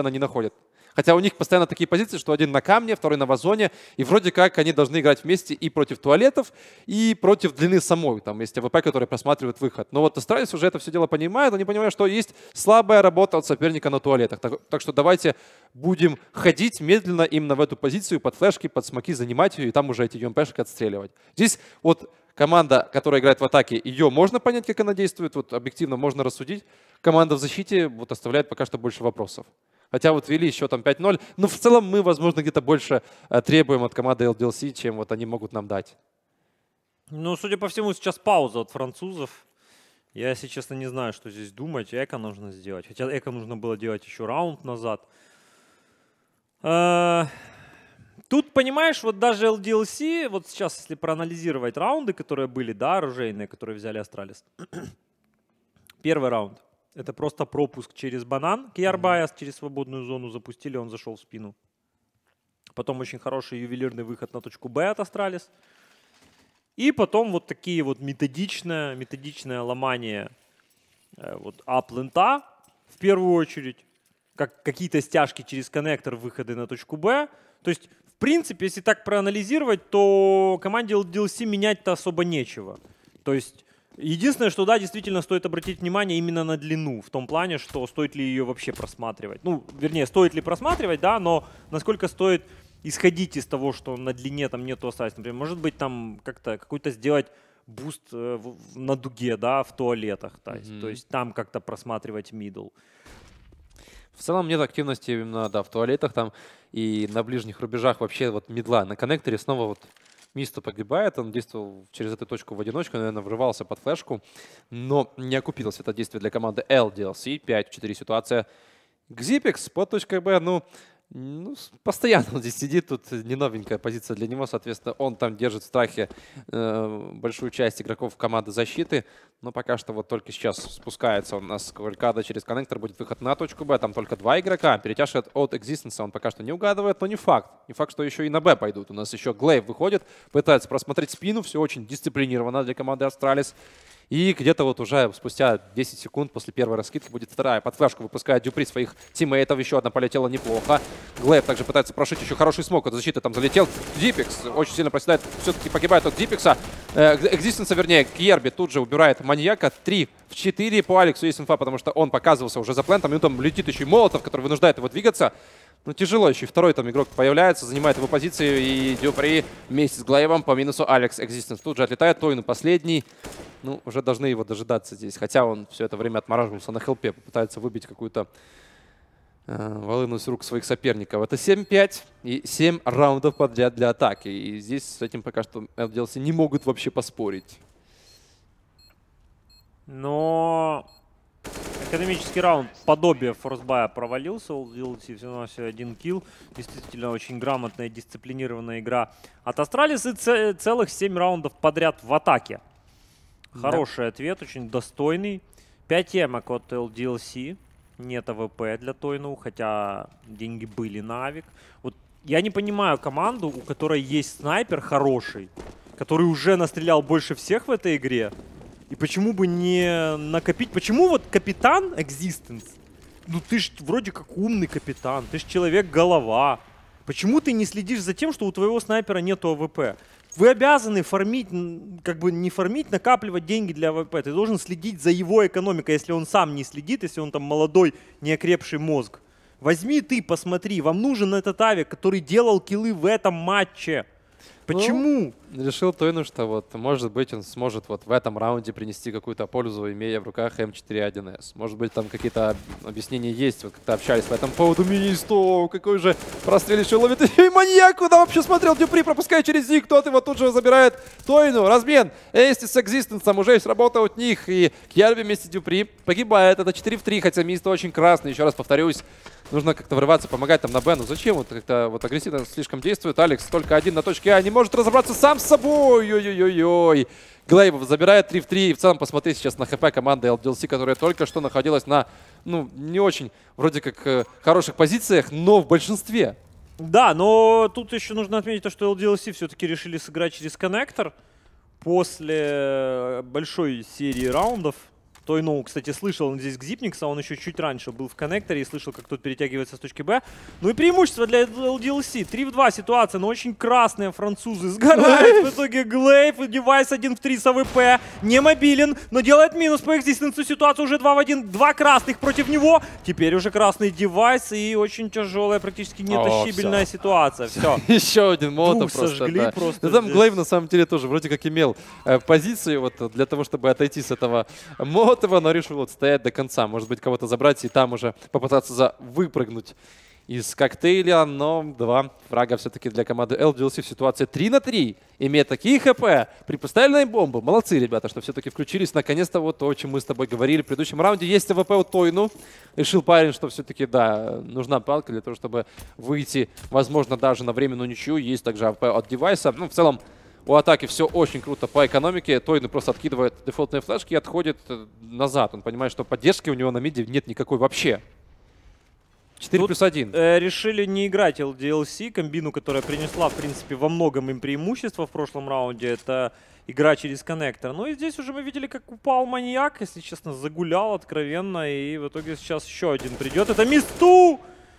проходят. Хотя у них постоянно такие позиции, что один на камне, второй на вазоне, и вроде как они должны играть вместе и против туалетов, и против длины самой. Там есть АВП, который просматривает выход. Но вот Астралис уже это все дело понимает, они понимают, что есть слабая работа от соперника на туалетах. Так, так что давайте будем ходить медленно именно в эту позицию, под флешки, под смоки, занимать ее, и там уже эти ЮМПшки отстреливать. Здесь вот команда, которая играет в атаке, ее можно понять, как она действует, вот объективно можно рассудить. Команда в защите вот оставляет пока что больше вопросов. Хотя вот вели счетом пять ноль, но в целом мы, возможно, где-то больше э, требуем от команды эл ди эл си, чем вот они могут нам дать. Ну, судя по всему, сейчас пауза от французов. Я, если честно, не знаю, что здесь думать. Эко нужно сделать. Хотя эко нужно было делать еще раунд назад. Э, Тут, понимаешь, вот даже эл ди эл си, вот сейчас, если проанализировать раунды, которые были, да, оружейные, которые взяли Астралис. Первый раунд. Это просто пропуск через банан. Кьярбая mm-hmm. через свободную зону запустили, он зашел в спину. Потом очень хороший ювелирный выход на точку Б от Астралис. И потом вот такие вот методичное, методичное ломание э, вот ап-лента в первую очередь. Как какие-то стяжки через коннектор, выходы на точку Б. То есть, в принципе, если так проанализировать, то команде эл ди эл си менять-то особо нечего. То есть... Единственное, что да, действительно стоит обратить внимание именно на длину, в том плане, что стоит ли ее вообще просматривать. Ну, вернее, стоит ли просматривать, да, но насколько стоит исходить из того, что на длине там нету остаться. Например, может быть, там как-то какой-то сделать буст э, в, на дуге, да, в туалетах. То есть, mm-hmm. то есть там как-то просматривать мидл. В целом нет активности именно, да, в туалетах там и на ближних рубежах вообще вот мидла. На коннекторе снова вот Мисто погибает, он действовал через эту точку в одиночку, наверное, врывался под флешку, но не окупилось это действие для команды эл ди эл си. пять в четыре ситуация. Xypix под точкой Б, ну, ну, постоянно он здесь сидит, тут не новенькая позиция для него, соответственно, он там держит в страхе э, большую часть игроков команды защиты, но пока что вот только сейчас спускается он у нас кавалькада через коннектор, будет выход на точку Б, там только два игрока, перетяжка от Existence он пока что не угадывает, но не факт, не факт, что еще и на Б пойдут, у нас еще Глейв выходит, пытается просмотреть спину, все очень дисциплинировано для команды Астралис. И где-то вот уже спустя десять секунд после первой раскидки будет вторая. Под флешку выпускает Дюпри своих тиммейтов. Еще одна полетела неплохо. Глейв также пытается прошить еще хороший смог. От защиты там залетел. Xypix очень сильно проседает. Все-таки погибает от Xypix. Экзистенса, вернее, Кьерби тут же убирает маньяка. три в четыре по Алексу есть инфа, потому что он показывался уже за плентом. И там летит еще и Молотов, который вынуждает его двигаться. Ну, тяжело еще. И второй там игрок появляется, занимает его позицию. И Дюпри вместе с Глейвом по минусу Алекс Экзистенс тут же отлетает. Тойну последний. Ну, уже должны его дожидаться здесь. Хотя он все это время отмораживался на хелпе. Попытается выбить какую-то э, волыну с рук своих соперников. Это семь пять и семь раундов подряд для атаки. И здесь с этим пока что эл ди эл си не могут вообще поспорить. Но экономический раунд подобие форсбая провалился. эл ди эл си всего один килл. Действительно очень грамотная, дисциплинированная игра от Астралис. И целых семь раундов подряд в атаке. Хороший да. ответ, очень достойный. пять эмок от эл ди эл си. Нет АВП для Тойну, хотя деньги были на Авик. Вот я не понимаю команду, у которой есть снайпер хороший, который уже настрелял больше всех в этой игре. И почему бы не накопить? Почему вот капитан Existence? Ну ты ж вроде как умный капитан, ты ж человек-голова. Почему ты не следишь за тем, что у твоего снайпера нету АВП? Вы обязаны фармить, как бы не фармить, накапливать деньги для АВП. Ты должен следить за его экономикой, если он сам не следит, если он там молодой, неокрепший мозг. Возьми ты, посмотри, вам нужен этот Авик, который делал киллы в этом матче. Почему? Ну, решил Тойну, что вот, может быть, он сможет вот в этом раунде принести какую-то пользу, имея в руках эм четыре один эс. Может быть, там какие-то объяснения есть, вот как-то общались по этому поводу. Министо, какой же прострелище ловит. И маньяк, куда вообще смотрел? Дюпри пропускает через Зиг, тот его тут же забирает Тойну. Размен. Эсти с Экзистенсом уже есть работа от них. И Кьерби вместе с Дюпри погибает. Это четыре в три, хотя Министо очень красный. Еще раз повторюсь. Нужно как-то врываться, помогать там на Б. Ну зачем? Вот как-то вот агрессивно слишком действует. Алекс только один на точке А. Не может разобраться сам с собой. Ой-ой-ой-ой. Глейв забирает три в три. И в целом посмотри сейчас на ХП команды эл ди эл си, которая только что находилась на, ну, не очень вроде как э, хороших позициях, но в большинстве. Да, но тут еще нужно отметить то, что эл ди эл си все-таки решили сыграть через коннектор после большой серии раундов. Тойну, кстати, слышал он здесь Гзипникса, он еще чуть раньше был в коннекторе и слышал, как тот перетягивается с точки Б. Ну и преимущество для эл ди эл си. три в два ситуация, но очень красные французы. Сгорают в итоге Глейв, девайс один в три с АВП. Не мобилен, но делает минус по экзистенсу. Ситуация уже два в один. Два красных против него. Теперь уже красный девайс и очень тяжелая, практически нетащибельная ситуация. Все. Еще один молотов просто. Сожгли Да. просто. Ну, там Глейв на самом деле тоже вроде как имел э, позицию вот для того, чтобы отойти с этого молотова, но решил вот стоять до конца. Может быть, кого-то забрать и там уже попытаться за выпрыгнуть из коктейля, но два фрага все-таки для команды эл ди эл си в ситуации три на три. Имея такие хп при поставленной бомбе. Молодцы, ребята, что все-таки включились. Наконец-то вот то, о чем мы с тобой говорили в предыдущем раунде. Есть АВП у Тойну. Решил парень, что все-таки, да, нужна палка для того, чтобы выйти, возможно, даже на временную ничью. Есть также АВП от девайса. Ну, в целом, у атаки все очень круто по экономике. Тойну просто откидывает дефолтные флешки и отходит назад. Он понимает, что поддержки у него на миде нет никакой вообще. четыре плюс один. Э, решили не играть эл ди эл си, комбину, которая принесла, в принципе, во многом им преимущество в прошлом раунде. Это игра через коннектор. Ну и здесь уже мы видели, как упал маньяк, если честно, загулял откровенно. И в итоге сейчас еще один придет. Это Мисту!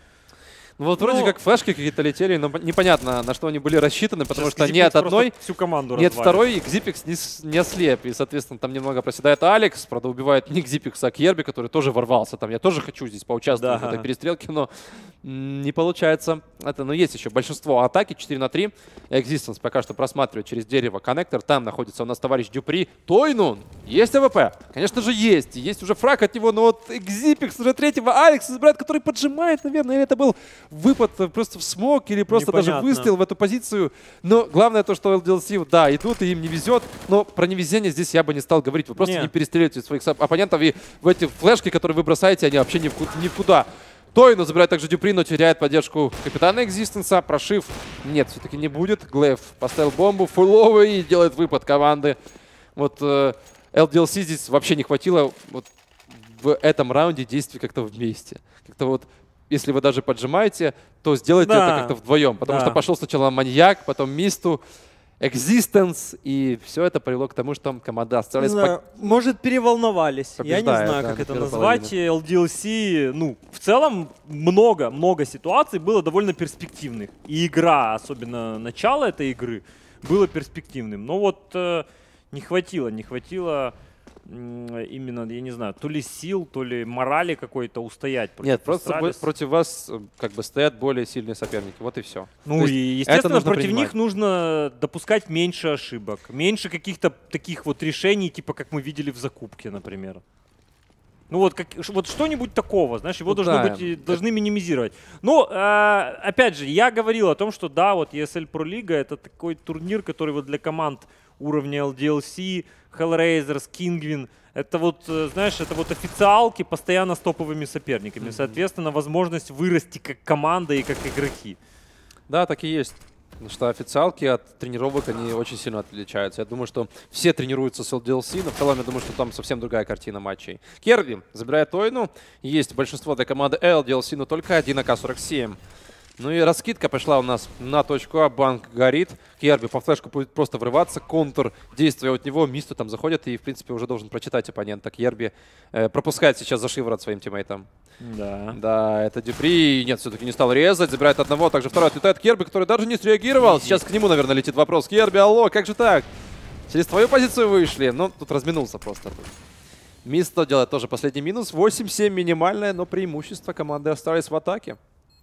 Ну вот вроде Ну, как флешки какие-то летели, но непонятно, на что они были рассчитаны, потому сейчас что Xipix ни от просто одной, всю команду ни от развалит. второй Xipix не, с- не ослеп. И, соответственно, там немного проседает Алекс, правда, убивает не Xipix, а Кьерби, который тоже ворвался. Там я тоже хочу здесь поучаствовать Да. в этой перестрелке, но м, не получается. Это, но есть еще большинство атаки, четыре на три. Existence пока что просматривает через дерево коннектор. Там находится у нас товарищ Дюпри. Тойну! Есть АВП? Конечно же есть. И есть уже фраг от него, но вот Xipix уже третьего Алекс избирает, который поджимает, наверное. Или это был выпад э, просто в смог, или просто даже Непонятно. выстрел в эту позицию. Но главное то, что эл ди эл си, да, идут, и им не везет. Но про невезение здесь я бы не стал говорить. Вы просто Не. не перестреливаете своих соп- оппонентов, и в эти флешки, которые вы бросаете, они вообще ни в ку- никуда. Тойну забирает также Дюпри, но теряет поддержку капитана Экзистенса. Прошив нет, все-таки не будет. Глейв поставил бомбу, фуловый, и делает выпад команды. Вот э, эл ди эл си здесь вообще не хватило вот в этом раунде действий как-то вместе. Как-то вот, если вы даже поджимаете, то сделайте Да. это как-то вдвоем. Потому Да. что пошел сначала маньяк, потом Мисту, Existence, и все это привело к тому, что команда Не осталась знаю, может, переволновались. Я не Побеждает, знаю, да, как на это первой назвать. Назвать эл ди эл си, ну, в целом много, много ситуаций было довольно перспективных. И игра, особенно начало этой игры, было перспективным. Но вот э, не хватило, не хватило м, именно, я не знаю, то ли сил, то ли морали какой-то устоять против Нет, просто Астралис. бо- против вас э, как бы стоят более сильные соперники. Вот и все. Ну и, естественно, нужно против принимать. них нужно допускать меньше ошибок, меньше каких-то таких вот решений, типа как мы видели в закупке, например. Ну вот, как, ш- вот что-нибудь такого, знаешь, его Ну должно да, быть, и должны минимизировать. Но, э, опять же, я говорил о том, что да, вот и эс эл Pro League это такой турнир, который вот для команд уровня эл ди эл си, Hellraisers, Kingwin, это вот, э, знаешь, это вот официалки постоянно с топовыми соперниками. Соответственно, возможность вырасти как команда и как игроки. Да, так и есть. Потому что официалки от тренировок, они очень сильно отличаются. Я думаю, что все тренируются с эл ди эл си, но в целом я думаю, что там совсем другая картина матчей. Керби забирает Тойну. Есть большинство для команды эл ди эл си, но только один а ка сорок семь. Ну и раскидка пошла у нас на точку А, банк горит. Керби по флешку будет просто врываться, контур действия от него, Мисту там заходит и, в принципе, уже должен прочитать оппонента. Керби э, пропускает сейчас за шиворот своим тиммейтам. Да. Да, это Дюпри. Нет, все-таки не стал резать. Забирает одного. Также второй отлетает Керби, который даже не среагировал. Сейчас к нему, наверное, летит вопрос. Керби, алло, как же так? Через твою позицию вышли. Ну, тут разминулся просто. Мисто делает тоже последний минус. восемь семь минимальное, но преимущество команды остались в атаке.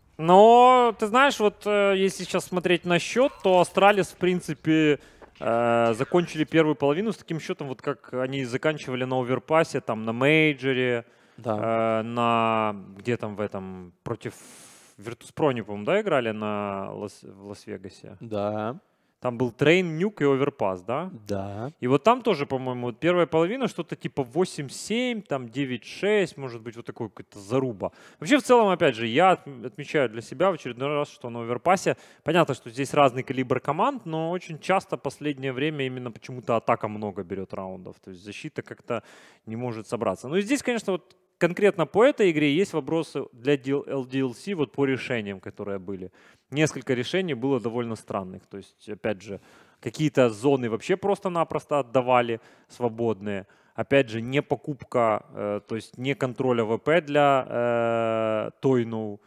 Но, ты знаешь, вот э, если сейчас смотреть на счет, то Астралис, в принципе, э, закончили первую половину с таким счетом, вот как они заканчивали на оверпасе, там, на мейджоре, Да. э, на, где там в этом, против Virtus.pro, по-моему, да, играли на Лас- в Лас-Вегасе? Да. Там был трейн, нюк и оверпас, да? Да. И вот там тоже, по-моему, вот первая половина что-то типа восемь семь, там девять шесть, может быть, вот такой какой-то заруба. Вообще, в целом, опять же, я отм- отмечаю для себя в очередной раз, что на оверпасе, понятно, что здесь разный калибр команд, но очень часто в последнее время именно почему-то атака много берет раундов. То есть защита как-то не может собраться. Ну и здесь, конечно, вот конкретно по этой игре есть вопросы для эл ди эл си вот по решениям, которые были. Несколько решений было довольно странных. То есть, опять же, Какие-то зоны вообще просто-напросто отдавали свободные. Опять же, не покупка, э, то есть не контроль АВП для э, Тойну.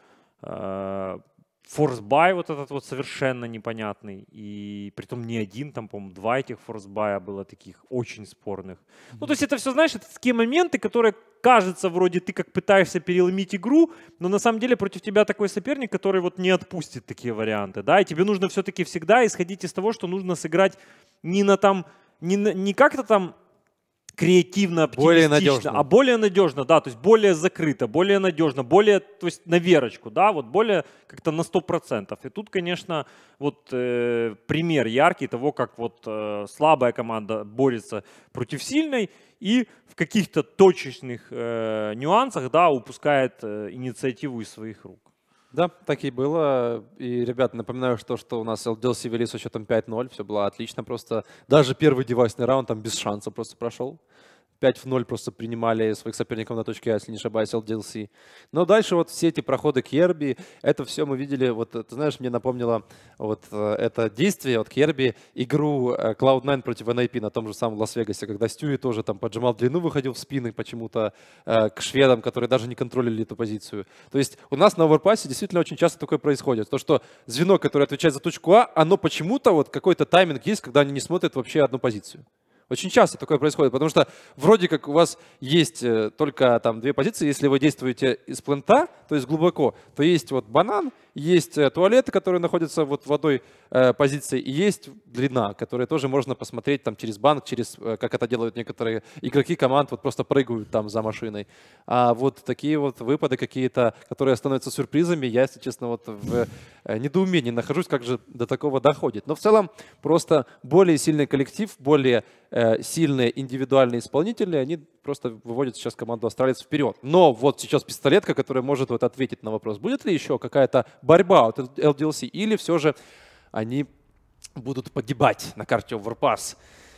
Э, Форсбай вот этот вот совершенно непонятный. И притом не один, там, по-моему, два этих форсбая было таких очень спорных. Mm-hmm. Ну, то есть это все, знаешь, это такие моменты, которые, кажется, вроде ты как пытаешься переломить игру, но на самом деле против тебя такой соперник, который вот не отпустит такие варианты, да, и тебе нужно все-таки всегда исходить из того, что нужно сыграть не на там, не, на, не как-то там креативно, более оптимистично, надежно. а более надежно, да, то есть более закрыто, более надежно, более, то есть на верочку, да, вот более как-то на сто процентов. И тут, конечно, вот э, пример яркий того, как вот э, слабая команда борется против сильной и в каких-то точечных э, нюансах, да, упускает э, инициативу из своих рук. Да, так и было. И, ребята, напоминаю, что, что у нас эл ди эл си вели со счетом пять ноль. Все было отлично просто. Даже первый девайсный раунд там без шанса просто прошел. пять в ноль просто принимали своих соперников на точке А, если не ошибаюсь, эл ди эл си. Но дальше вот все эти проходы Керби, это все мы видели, вот, ты знаешь, мне напомнило вот это действие от Керби, игру клауд найн против эн эй пи на том же самом Лас-Вегасе, когда Стюи тоже там поджимал длину, выходил в спины почему-то э, к шведам, которые даже не контролили эту позицию. То есть у нас на оверпассе действительно очень часто такое происходит. То, что звено, которое отвечает за точку А, оно почему-то, вот какой-то тайминг есть, когда они не смотрят вообще одну позицию. Очень часто такое происходит, потому что вроде как у вас есть только там две позиции. Если вы действуете из плента, то есть глубоко, то есть вот банан, есть туалеты, которые находятся вот в одной э, позиции, и есть длина, которую тоже можно посмотреть там через банк, через, э, как это делают некоторые игроки команд, вот просто прыгают там за машиной. А вот такие вот выпады какие-то, которые становятся сюрпризами, я, если честно, вот в э, недоумении нахожусь, как же до такого доходит. Но в целом просто более сильный коллектив, более э, сильные индивидуальные исполнители, они просто выводят сейчас команду австралийцев вперед. Но вот сейчас пистолетка, которая может вот ответить на вопрос, будет ли еще какая-то борьба от эл ди эл си, или все же они будут погибать на карте Overpass.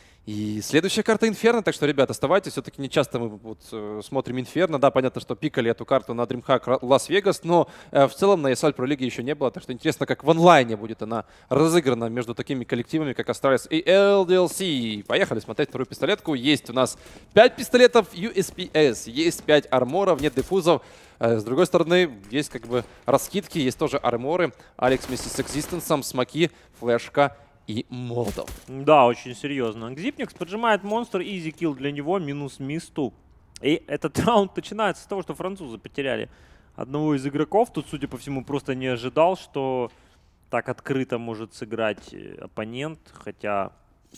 И следующая карта Инферно, так что, ребят, оставайтесь. Все-таки не часто мы вот, э, смотрим Инферно. Да, понятно, что пикали эту карту на DreamHack Лас-Вегас, но э, в целом на и эс эл Pro League еще не было. Так что интересно, как в онлайне будет она разыграна между такими коллективами, как Astralis и эл ди эл си. Поехали смотреть вторую пистолетку. Есть у нас пять пистолетов ю эс пи эс, есть пять арморов, нет диффузов. С другой стороны, есть как бы раскидки, есть тоже арморы. Алекс вместе с Экзистенсом, смоки, флешка и молотов. Да, очень серьезно. Xypnix поджимает монстр, изи килл для него, минус мисту. И этот раунд начинается с того, что французы потеряли одного из игроков. Тут, судя по всему, просто не ожидал, что так открыто может сыграть оппонент. Хотя,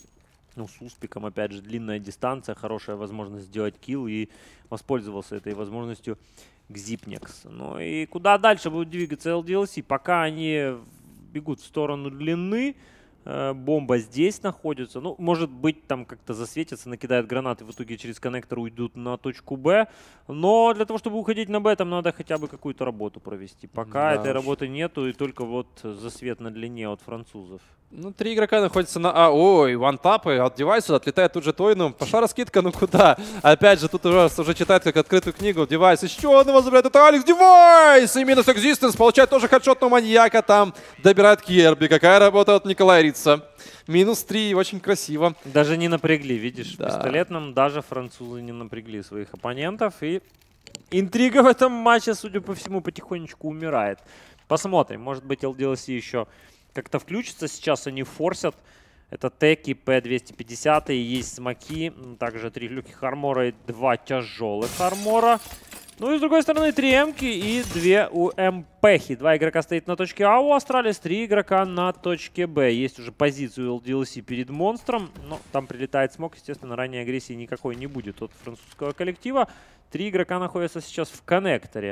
ну, с успехом, опять же, длинная дистанция, хорошая возможность сделать килл. И воспользовался этой возможностью Xypnix. Ну и куда дальше будет двигаться эл ди эл си? Пока они бегут в сторону длины, бомба здесь находится. Ну, может быть, там как-то засветятся, накидают гранаты, в итоге через коннектор уйдут на точку Б. Но для того, чтобы уходить на Б, там надо хотя бы какую-то работу провести. Пока да, этой уж. работы нету, и только вот засвет на длине от французов. Ну, три игрока находятся на А. Ой, вантапы от девайса, отлетает тут же Тойну. Пошла раскидка, ну куда? Опять же, тут уже, уже читает как открытую книгу. Девайс еще одного забирает. Это Алекс Девайс! И минус Экзистенс. Получает тоже хедшот на маньяка. Там добирает Керби. Какая работа от Николая Рица. Минус три. Очень красиво. Даже не напрягли, видишь, Да. в пистолетном даже французы не напрягли своих оппонентов. И интрига в этом матче, судя по всему, потихонечку умирает. Посмотрим. Может быть, эл ди эл си еще как-то включится. Сейчас они форсят. Это теки П двести пятьдесят, и есть смоки. Также три легких армора и два тяжелых армора. Ну и с другой стороны три эмки и две у МПхи. Два игрока стоит на точке А у Astralis, три игрока на точке Б. Есть уже позицию эл ди эл си перед монстром. Но там прилетает смок. Естественно, ранней агрессии никакой не будет от французского коллектива. Три игрока находятся сейчас в коннекторе.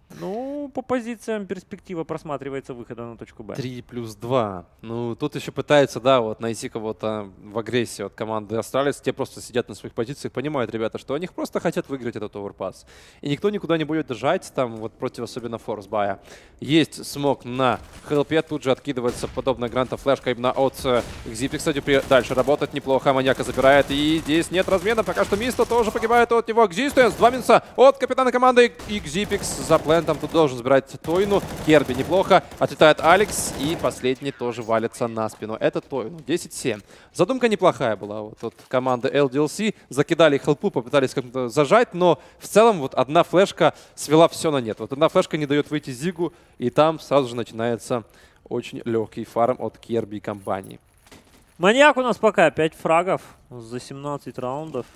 Ну, по позициям перспектива просматривается выхода на точку Б. три плюс два. Ну, тут еще пытаются, да, вот найти кого-то в агрессии от команды Astralis. Те просто сидят на своих позициях, понимают, ребята, что они просто хотят выиграть этот оверпас. И никто никуда не будет держать, там, вот против особенно форсбая. Есть смог на хелпе, тут же откидывается подобная гранта флешка именно от Xypnix. Кстати, дальше работает неплохо, маньяка забирает. И здесь нет размена, пока что Мисто тоже погибает от него. Экзистенс, два минуса от капитана команды. И Xypnix заплентил процентам. Тут должен забирать Тойну. Керби неплохо. Отлетает Алекс. И последний тоже валится на спину. Это Тойну. десять семь. Задумка неплохая была вот от команды эл ди эл си. Закидали хелпу, попытались как-то зажать. Но в целом вот одна флешка свела все на нет. Вот одна флешка не дает выйти Зигу. И там сразу же начинается очень легкий фарм от Керби и компании. Маньяк у нас пока пять фрагов за семнадцать раундов.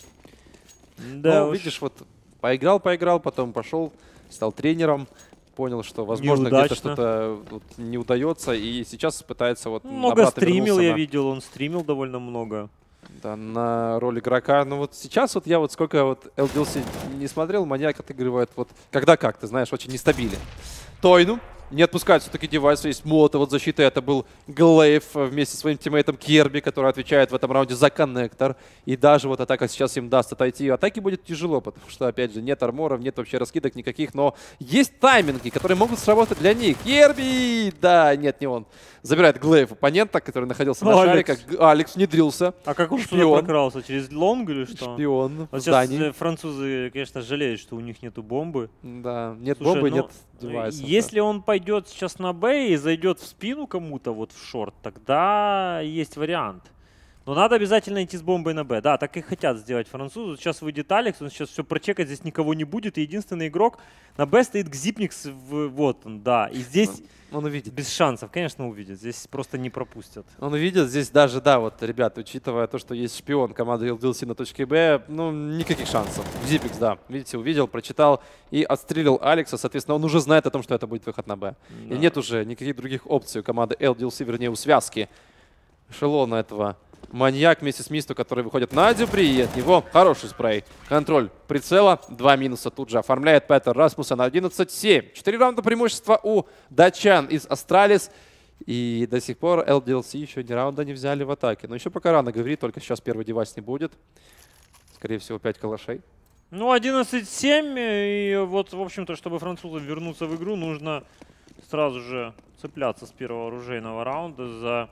Да ну, уж. видишь, вот поиграл, поиграл, потом пошел, стал тренером, понял, что, возможно, где-то что-то вот не удается, и сейчас пытается вот много стримил, я на... видел, он стримил довольно много. Да, на роль игрока. Ну вот сейчас вот я вот сколько вот эл ди эл си не смотрел, Маньяк отыгрывает вот когда как, ты знаешь, очень нестабилен. Тойну не отпускает все-таки девайс, есть Молотов от защиты. Это был Глейв вместе со своим тиммейтом Керби, который отвечает в этом раунде за коннектор. И даже вот атака сейчас им даст отойти. Атаки будет тяжело, потому что, опять же, нет арморов, нет вообще раскидок никаких. Но есть тайминги, которые могут сработать для них. Керби! Да, нет, не он. Забирает Глейв оппонента, который находился на шаре, как Алекс внедрился. А как он Шпион. сюда прокрался? Через лонг или что? Шпион. Вот сейчас французы, конечно, жалеют, что у них нету бомбы. Да, нет Слушай, бомбы, ну, нет девайса. Если да. он пойдет сейчас на Б и зайдет в спину кому-то вот в шорт, тогда есть вариант. Но надо обязательно идти с бомбой на Б. Да, так и хотят сделать французы. Сейчас выйдет Алекс, он сейчас все прочекает, здесь никого не будет. И единственный игрок на Б стоит Гзипникс. В... Вот он, да. И здесь он, он увидит. Без шансов, конечно, увидит. Здесь просто не пропустят. Он увидит. Здесь даже, да, вот, ребята, учитывая то, что есть шпион команды эл ди эл си на точке Б, ну, никаких шансов. Гзипникс, да, видите, увидел, прочитал и отстрелил Алекса. Соответственно, он уже знает о том, что это будет выход на Б. Да. И нет уже никаких других опций у команды эл ди эл си, вернее, у связки эшелона этого. Маньяк вместе с Мисту, который выходит на Дюпри, и от него хороший спрей. Контроль прицела, два минуса тут же оформляет Петер Расмуса на одиннадцать семь. Четыре раунда преимущества у датчан из Астралис. И до сих пор эл ди эл си еще ни раунда не взяли в атаке. Но еще пока рано говорить, только сейчас первый девайс не будет. Скорее всего, пять калашей. Ну, одиннадцать семь. И вот, в общем-то, чтобы французам вернуться в игру, нужно сразу же цепляться с первого оружейного раунда за...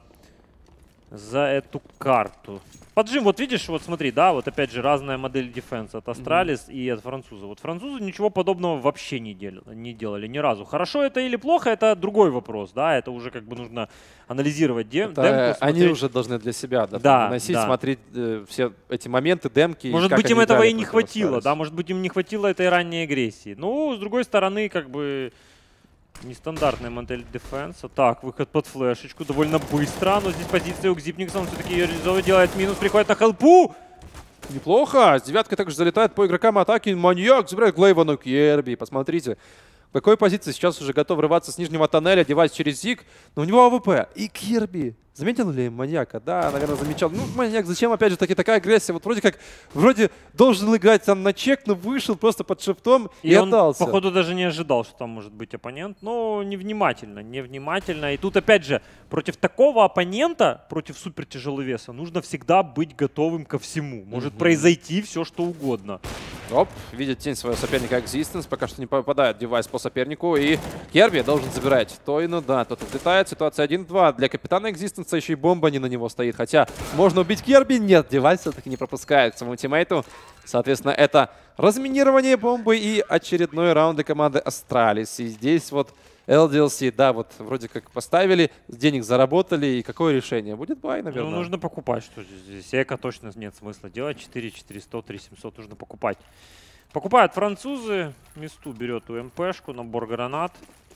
за эту карту. Поджим, вот видишь, вот смотри, да, вот опять же разная модель дефенса от Астралис mm-hmm. и от француза. Вот французы ничего подобного вообще не делали, не делали ни разу. Хорошо это или плохо, это другой вопрос, да, это уже как бы нужно анализировать дем, это демку. Они уже должны для себя да, да, выносить, да. смотреть э, все эти моменты, демки. Может быть им этого и не хватило, да, может быть им не хватило этой ранней агрессии. Ну, с другой стороны, как бы... Нестандартная модель дефенса. Так, выход под флешечку довольно быстро. Но здесь позиция у Гзипникса. Он все-таки ее реализовывает, делает минус, приходит на хелпу. Неплохо. С девяткой также залетает по игрокам атаки. Маньяк забирает Глейва на Керби. Посмотрите, в какой позиции сейчас уже готов врываться с нижнего тоннеля, девайс через Зиг. Но у него а вэ пэ. И Керби. Заметил ли Маньяка? Да, наверное, замечал. Ну, Маньяк, зачем опять же таки такая агрессия? Вот вроде как, вроде должен играть там на чек, но вышел просто под шифтом и, и он, отдался. Походу, даже не ожидал, что там может быть оппонент. Но невнимательно, невнимательно. И тут, опять же, против такого оппонента, против супертяжеловеса, нужно всегда быть готовым ко всему. Может угу. произойти все, что угодно. Оп, видит тень своего соперника Existence, пока что не попадает девайс по сопернику, и Керби должен забирать Тойну, да, тот отлетает, ситуация один-два, для капитана Existence еще и бомба не на него стоит, хотя можно убить Керби, нет, девайс все-таки не пропускает к своему тиммейту, соответственно, это разминирование бомбы и очередной раунд для команды Астралис, и здесь вот эл ди эл си, да, вот вроде как поставили, денег заработали, и какое решение? Будет бай, наверное? Ну, нужно покупать, что здесь. Эко точно нет смысла делать. четыре четыреста, три семьсот нужно покупать. Покупают французы. Мисту берет у эм пэ-шку, набор гранат.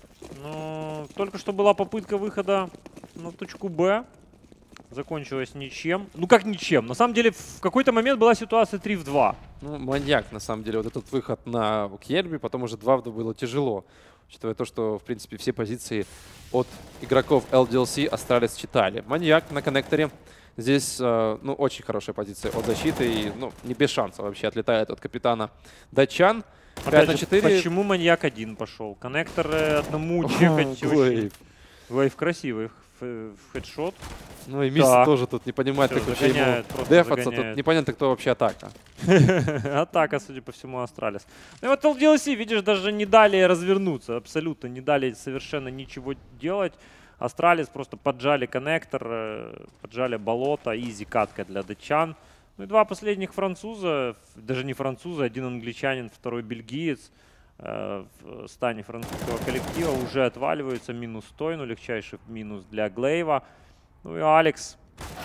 Но только что была попытка выхода на точку Б. Закончилась ничем. Ну как ничем? На самом деле в какой-то момент была ситуация три в два. Ну, маньяк, на самом деле, вот этот выход на Керби, потом уже два в два было тяжело. Учитывая то, что, в принципе, все позиции от игроков эл ди эл си Астралис читали. Маньяк на коннекторе. Здесь, э, ну, очень хорошая позиция от защиты. И, ну, не без шанса вообще отлетает от капитана датчан. пять на четыре. Почему Маньяк один пошел? Коннектор одному чекать очень... Вейв красивый. В хедшот. Ну и Мисс да. тоже тут не понимает, как вообще ему дефаться. Тут непонятно, кто вообще атака. Атака, судя по всему, Астралис. Ну и вот эл ди эл си, видишь, даже не дали развернуться. Абсолютно не дали совершенно ничего делать. Астралис просто поджали коннектор, поджали болото. Изи катка для датчан. Ну и два последних француза, даже не француза, один англичанин, второй бельгиец. э, в стане французского коллектива уже отваливаются. Минус Тойну, легчайший минус для Глейва. Ну и Алекс,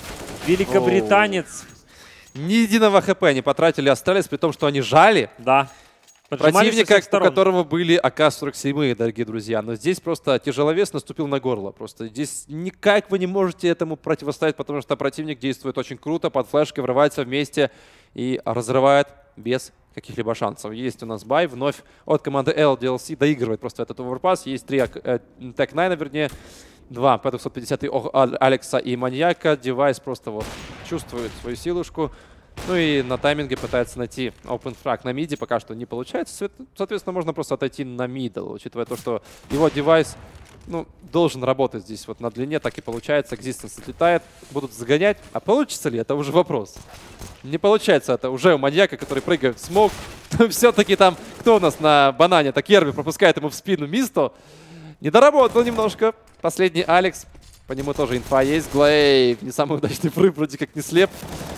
великобританец. Оу. Ни единого хп не потратили Астралис, при том, что они жали. Да. Противника, у которого были А К сорок семь, дорогие друзья. Но здесь просто тяжеловес наступил на горло. Просто здесь никак вы не можете этому противостоять, потому что противник действует очень круто, под флешкой врывается вместе и разрывает без каких-либо шансов. Есть у нас бай вновь от команды эл ди эл си. Доигрывает просто этот оверпас. Есть три э, Тек девять, вернее. Два Пэ двести пятьдесят Алекса и Маньяка. Девайс просто вот чувствует свою силушку. Ну и на тайминге пытается найти open frag на миде. Пока что не получается. Соответственно, можно просто отойти на мидл, учитывая то, что его девайс ну, должен работать здесь вот на длине. Так и получается. Экзистенс отлетает. Будут загонять. А получится ли? Это уже вопрос. Не получается. Это уже у Маньяка, который прыгает в смог. Все-таки там кто у нас на банане? Так Керби пропускает ему в спину Мисто. Не доработал немножко. Последний Алекс. По нему тоже инфа есть. Глейв. Не самый удачный прыг. Вроде как не слеп.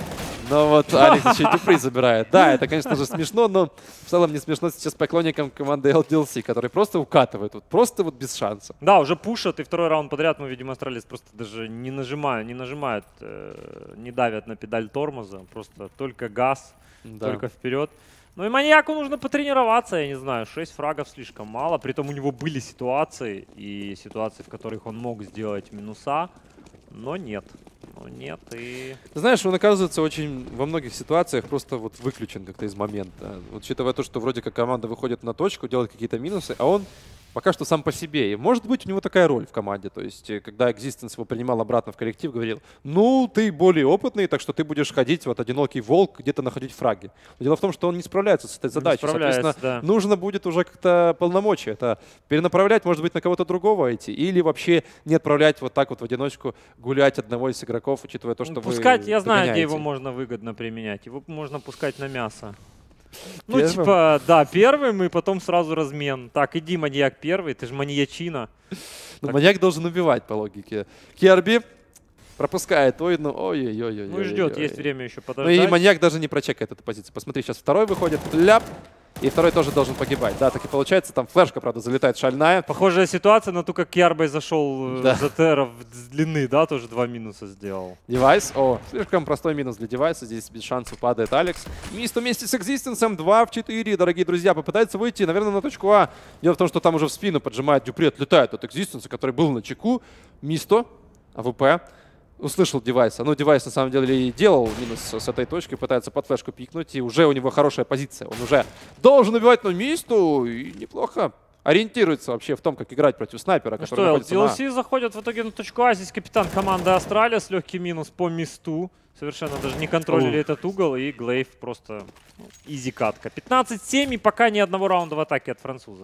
Но вот Алекс еще и Дюпри забирает. Да, это, конечно же, смешно, но в целом не смешно сейчас поклонникам команды эл ди эл си, которые просто укатывают, вот, просто вот без шанса. Да, уже пушат, и второй раунд подряд мы видим, Астралис просто даже не нажимают, не нажимают, э, не давят на педаль тормоза, просто только газ, да. Только вперед. Ну и Маньяку нужно потренироваться, я не знаю, шесть фрагов слишком мало, притом у него были ситуации, и ситуации, в которых он мог сделать минуса, но нет. Ну нет, и... Знаешь, он оказывается очень во многих ситуациях просто вот выключен как-то из момента. Вот, учитывая то, что вроде как команда выходит на точку, делает какие-то минусы, а он пока что сам по себе. И может быть у него такая роль в команде. То есть когда Existence его принимал обратно в коллектив, говорил, ну ты более опытный, так что ты будешь ходить, вот одинокий волк, где-то находить фраги. Но дело в том, что он не справляется с этой задачей. Соответственно, да. Нужно будет уже как-то полномочия. Это перенаправлять, может быть, на кого-то другого идти. Или вообще не отправлять вот так вот в одиночку гулять одного из игроков, учитывая то, что ну, вы пускать, я знаю, догоняете. Где его можно выгодно применять. Его можно пускать на мясо. Ну, первым? типа, да, первым, и потом сразу размен. Так, иди, маньяк первый, ты же маньячина. Ну, так. Маньяк должен убивать, по логике. Керби пропускает. Ой, ну, ой-ой-ой. Ну, и ждет, есть время еще подождать. Ну, и маньяк даже не прочекает эту позицию. Посмотри, сейчас второй выходит, ляп. И второй тоже должен погибать. Да, так и получается. Там флешка, правда, залетает шальная. Похожая ситуация на ту, как Кьярбай зашел да. за Терра с длины, да, тоже два минуса сделал. Девайс. О, слишком простой минус для девайса. Здесь без шансов падает Алекс. Мисто вместе с Экзистенсом. два в четыре, дорогие друзья. Попытается выйти, наверное, на точку А. Дело в том, что там уже в спину поджимает Дюпри. Отлетает от Экзистенса, который был на чеку. Мисто. АВП. Услышал девайса. Ну, девайс на самом деле и делал минус с этой точки, пытается под флешку пикнуть, и уже у него хорошая позиция. Он уже должен убивать на Мисту, и неплохо ориентируется вообще в том, как играть против снайпера, ну который что, находится эл ди эл си на... заходят в итоге на точку А. Здесь капитан команды Астралия с легкий минус по Мисту. Совершенно даже не контролили Ух. этот угол, и Глейв просто ну, изи катка. пятнадцать семь, и пока ни одного раунда в атаке от французов.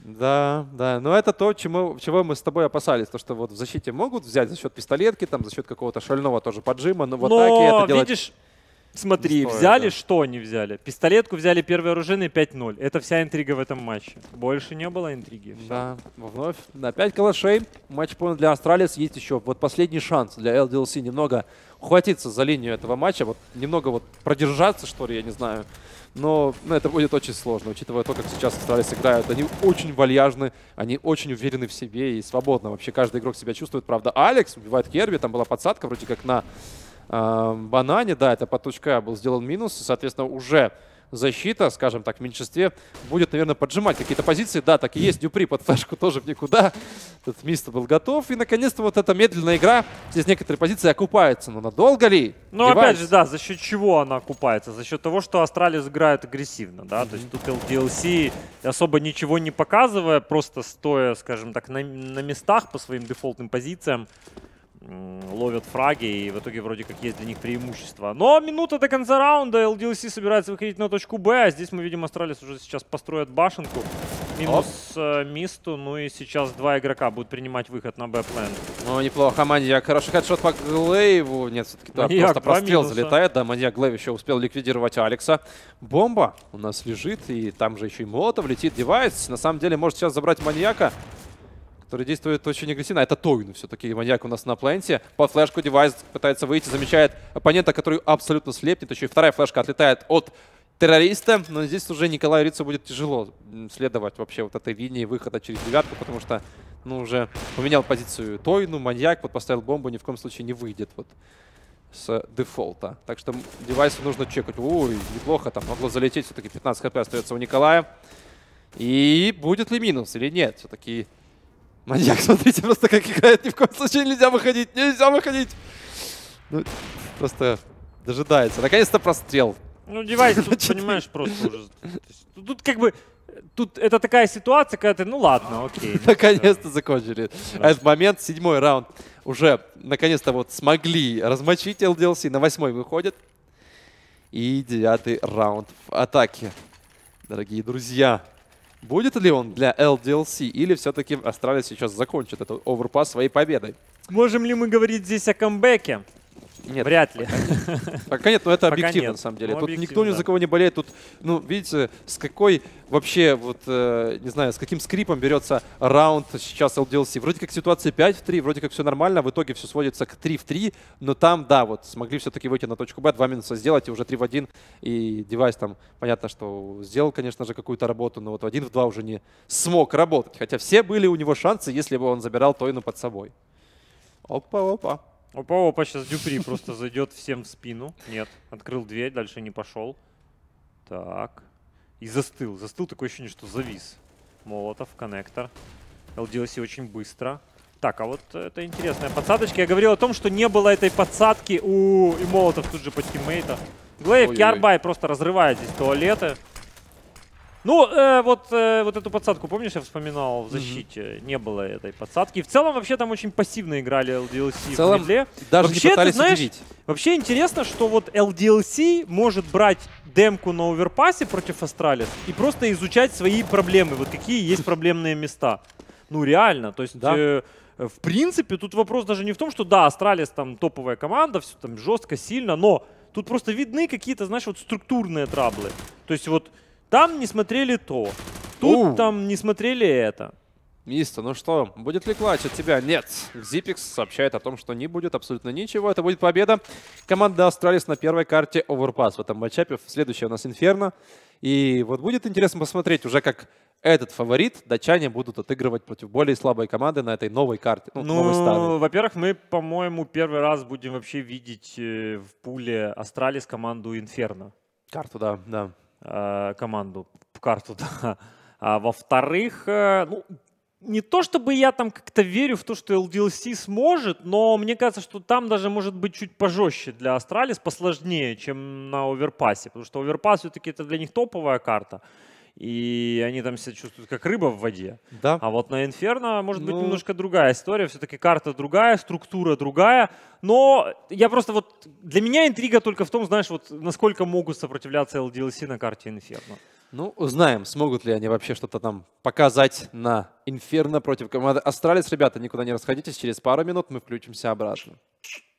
Да, да, но это то, чему, чего мы с тобой опасались, то что вот в защите могут взять за счет пистолетки, там за счет какого-то шального тоже поджима, но в но, атаке это делать... видишь, смотри, стоит, взяли, да. что они взяли? Пистолетку взяли первый оружейный пять ноль. Это вся интрига в этом матче. Больше не было интриги. Все. Да, вновь на пять калашей. Матч-поинт для Астралис. Есть еще вот последний шанс для эл ди эл си немного ухватиться за линию этого матча, вот немного вот продержаться, что ли, я не знаю. Но ну, это будет очень сложно, учитывая то, как сейчас Астралис играют. Они очень вальяжны, они очень уверены в себе и свободно. Вообще каждый игрок себя чувствует. Правда, Алекс убивает Керби, там была подсадка вроде как на э, банане. Да, это под точкой А был сделан минус. Соответственно, уже защита, скажем так, в меньшинстве будет, наверное, поджимать какие-то позиции. Да, так и есть. Дюпри под флешку тоже в никуда. Этот Мисто был готов. И, наконец-то, вот эта медленная игра здесь некоторые позиции окупаются. Но надолго ли? Ну, опять же, да, за счет чего она окупается? За счет того, что Астралис играет агрессивно, да? Mm-hmm. То есть тут эл ди эл си, особо ничего не показывая, просто стоя, скажем так, на, на местах по своим дефолтным позициям, ловят фраги, и в итоге вроде как есть для них преимущество. Но минута до конца раунда, эл ди эл си собирается выходить на точку Б, а здесь мы видим, Астралис уже сейчас построят башенку. Минус э, Мисту, ну и сейчас два игрока будут принимать выход на Б-плен. Ну, неплохо, Маньяк. Хороший хедшот по Глейву. Нет, все-таки просто прострел залетает. Да, Маньяк Глейв еще успел ликвидировать Алекса. Бомба у нас лежит, и там же еще и Молотов летит. Девайс на самом деле может сейчас забрать Маньяка, который действует очень агрессивно. Это Тойну все-таки. Маньяк у нас на пленте. Под флешку девайс пытается выйти, замечает оппонента, который абсолютно слепнет. Еще и вторая флешка отлетает от террориста. Но здесь уже Николаю Рицу будет тяжело следовать вообще вот этой линии выхода через девятку, потому что, ну, уже поменял позицию Тойну, маньяк, вот поставил бомбу, ни в коем случае не выйдет вот с дефолта. Так что девайсу нужно чекать. Ой, неплохо, там могло залететь, все-таки пятнадцать хп остается у Николая. И будет ли минус или нет? Все-таки маньяк, смотрите, просто как играет, ни в коем случае нельзя выходить, нельзя выходить. Ну, просто дожидается. Наконец-то прострел. Ну, девайс, тут, понимаешь, просто уже... Тут, тут как бы... Тут это такая ситуация, когда ты, ну ладно, окей. Наконец-то закончили этот момент. Седьмой раунд уже наконец-то вот смогли размочить эл ди эл си. На восьмой выходит. И девятый раунд в атаке. Дорогие друзья, будет ли он для эл ди эл си или все-таки Астралис сейчас закончит этот оверпас своей победой? Можем ли мы говорить здесь о камбэке? Нет. Вряд ли. Пока нет, но это Пока объективно, нет. на самом деле. Ну, Тут объективно, никто ни да. за кого не болеет. Тут, ну, видите, с какой вообще, вот, э, не знаю, с каким скрипом берется раунд сейчас эл ди эл си. Вроде как ситуация пять в три, вроде как все нормально, в итоге все сводится к три в три, но там, да, вот, смогли все-таки выйти на точку Б, два минуса сделать, и уже три в один, и девайс там, понятно, что сделал, конечно же, какую-то работу, но вот один в два уже не смог работать. Хотя все были у него шансы, если бы он забирал Тойну под собой. Опа-опа. Опа-опа, сейчас Дюпри просто зайдет всем в спину. Нет, открыл дверь, дальше не пошел. Так. И застыл. Застыл, такое ощущение, что завис. Молотов, коннектор. эл ди эл си очень быстро. Так, а вот это интересная подсадочка. Я говорил о том, что не было этой подсадки у... И Молотов тут же под тиммейта. Глейв, Ярбай просто разрывает здесь туалеты. Ну, э, вот, э, вот эту подсадку, помнишь, я вспоминал в защите? Mm-hmm. Не было этой подсадки. И в целом, вообще, там очень пассивно играли эл ди эл си в целом, в мидле. Даже вообще, не пытались ты знаешь, удивить. Вообще интересно, что вот эл ди эл си может брать демку на оверпасе против Астралис и просто изучать свои проблемы. Вот какие есть проблемные места. Ну, реально. То есть... Да. Э, в принципе, тут вопрос даже не в том, что да, Астралис там топовая команда, все там жестко, сильно, но тут просто видны какие-то, знаешь, вот структурные траблы. То есть вот там не смотрели то, тут Оу. там не смотрели это. Мисто, ну что, будет ли клатч от тебя? Нет. Зипикс сообщает о том, что не будет абсолютно ничего. Это будет победа команды Астралис на первой карте Overpass в этом матчапе. Следующая у нас Инферно. И вот будет интересно посмотреть уже, как этот фаворит датчане будут отыгрывать против более слабой команды на этой новой карте. Ну, новой старой. Ну, во-первых, мы, по-моему, первый раз будем вообще видеть э, в пуле Астралис команду Инферно. Карту, да, да. Э, команду, карту, да. А во-вторых, э, ну, не то чтобы я там как-то верю в то, что эл ди эл си сможет, но мне кажется, что там даже может быть чуть пожестче для Астралис, посложнее, чем на Оверпасе. Потому что Оверпас все-таки это для них топовая карта. И они там себя чувствуют как рыба в воде. Да. А вот на Инферно может быть Ну... немножко другая история. Все-таки карта другая, структура другая. Но я просто вот... Для меня интрига только в том, знаешь, вот насколько могут сопротивляться эл ди эл си на карте Инферно. Ну, узнаем, смогут ли они вообще что-то там показать на Инферно против команды Астралис. Ребята, никуда не расходитесь. Через пару минут мы включимся обратно.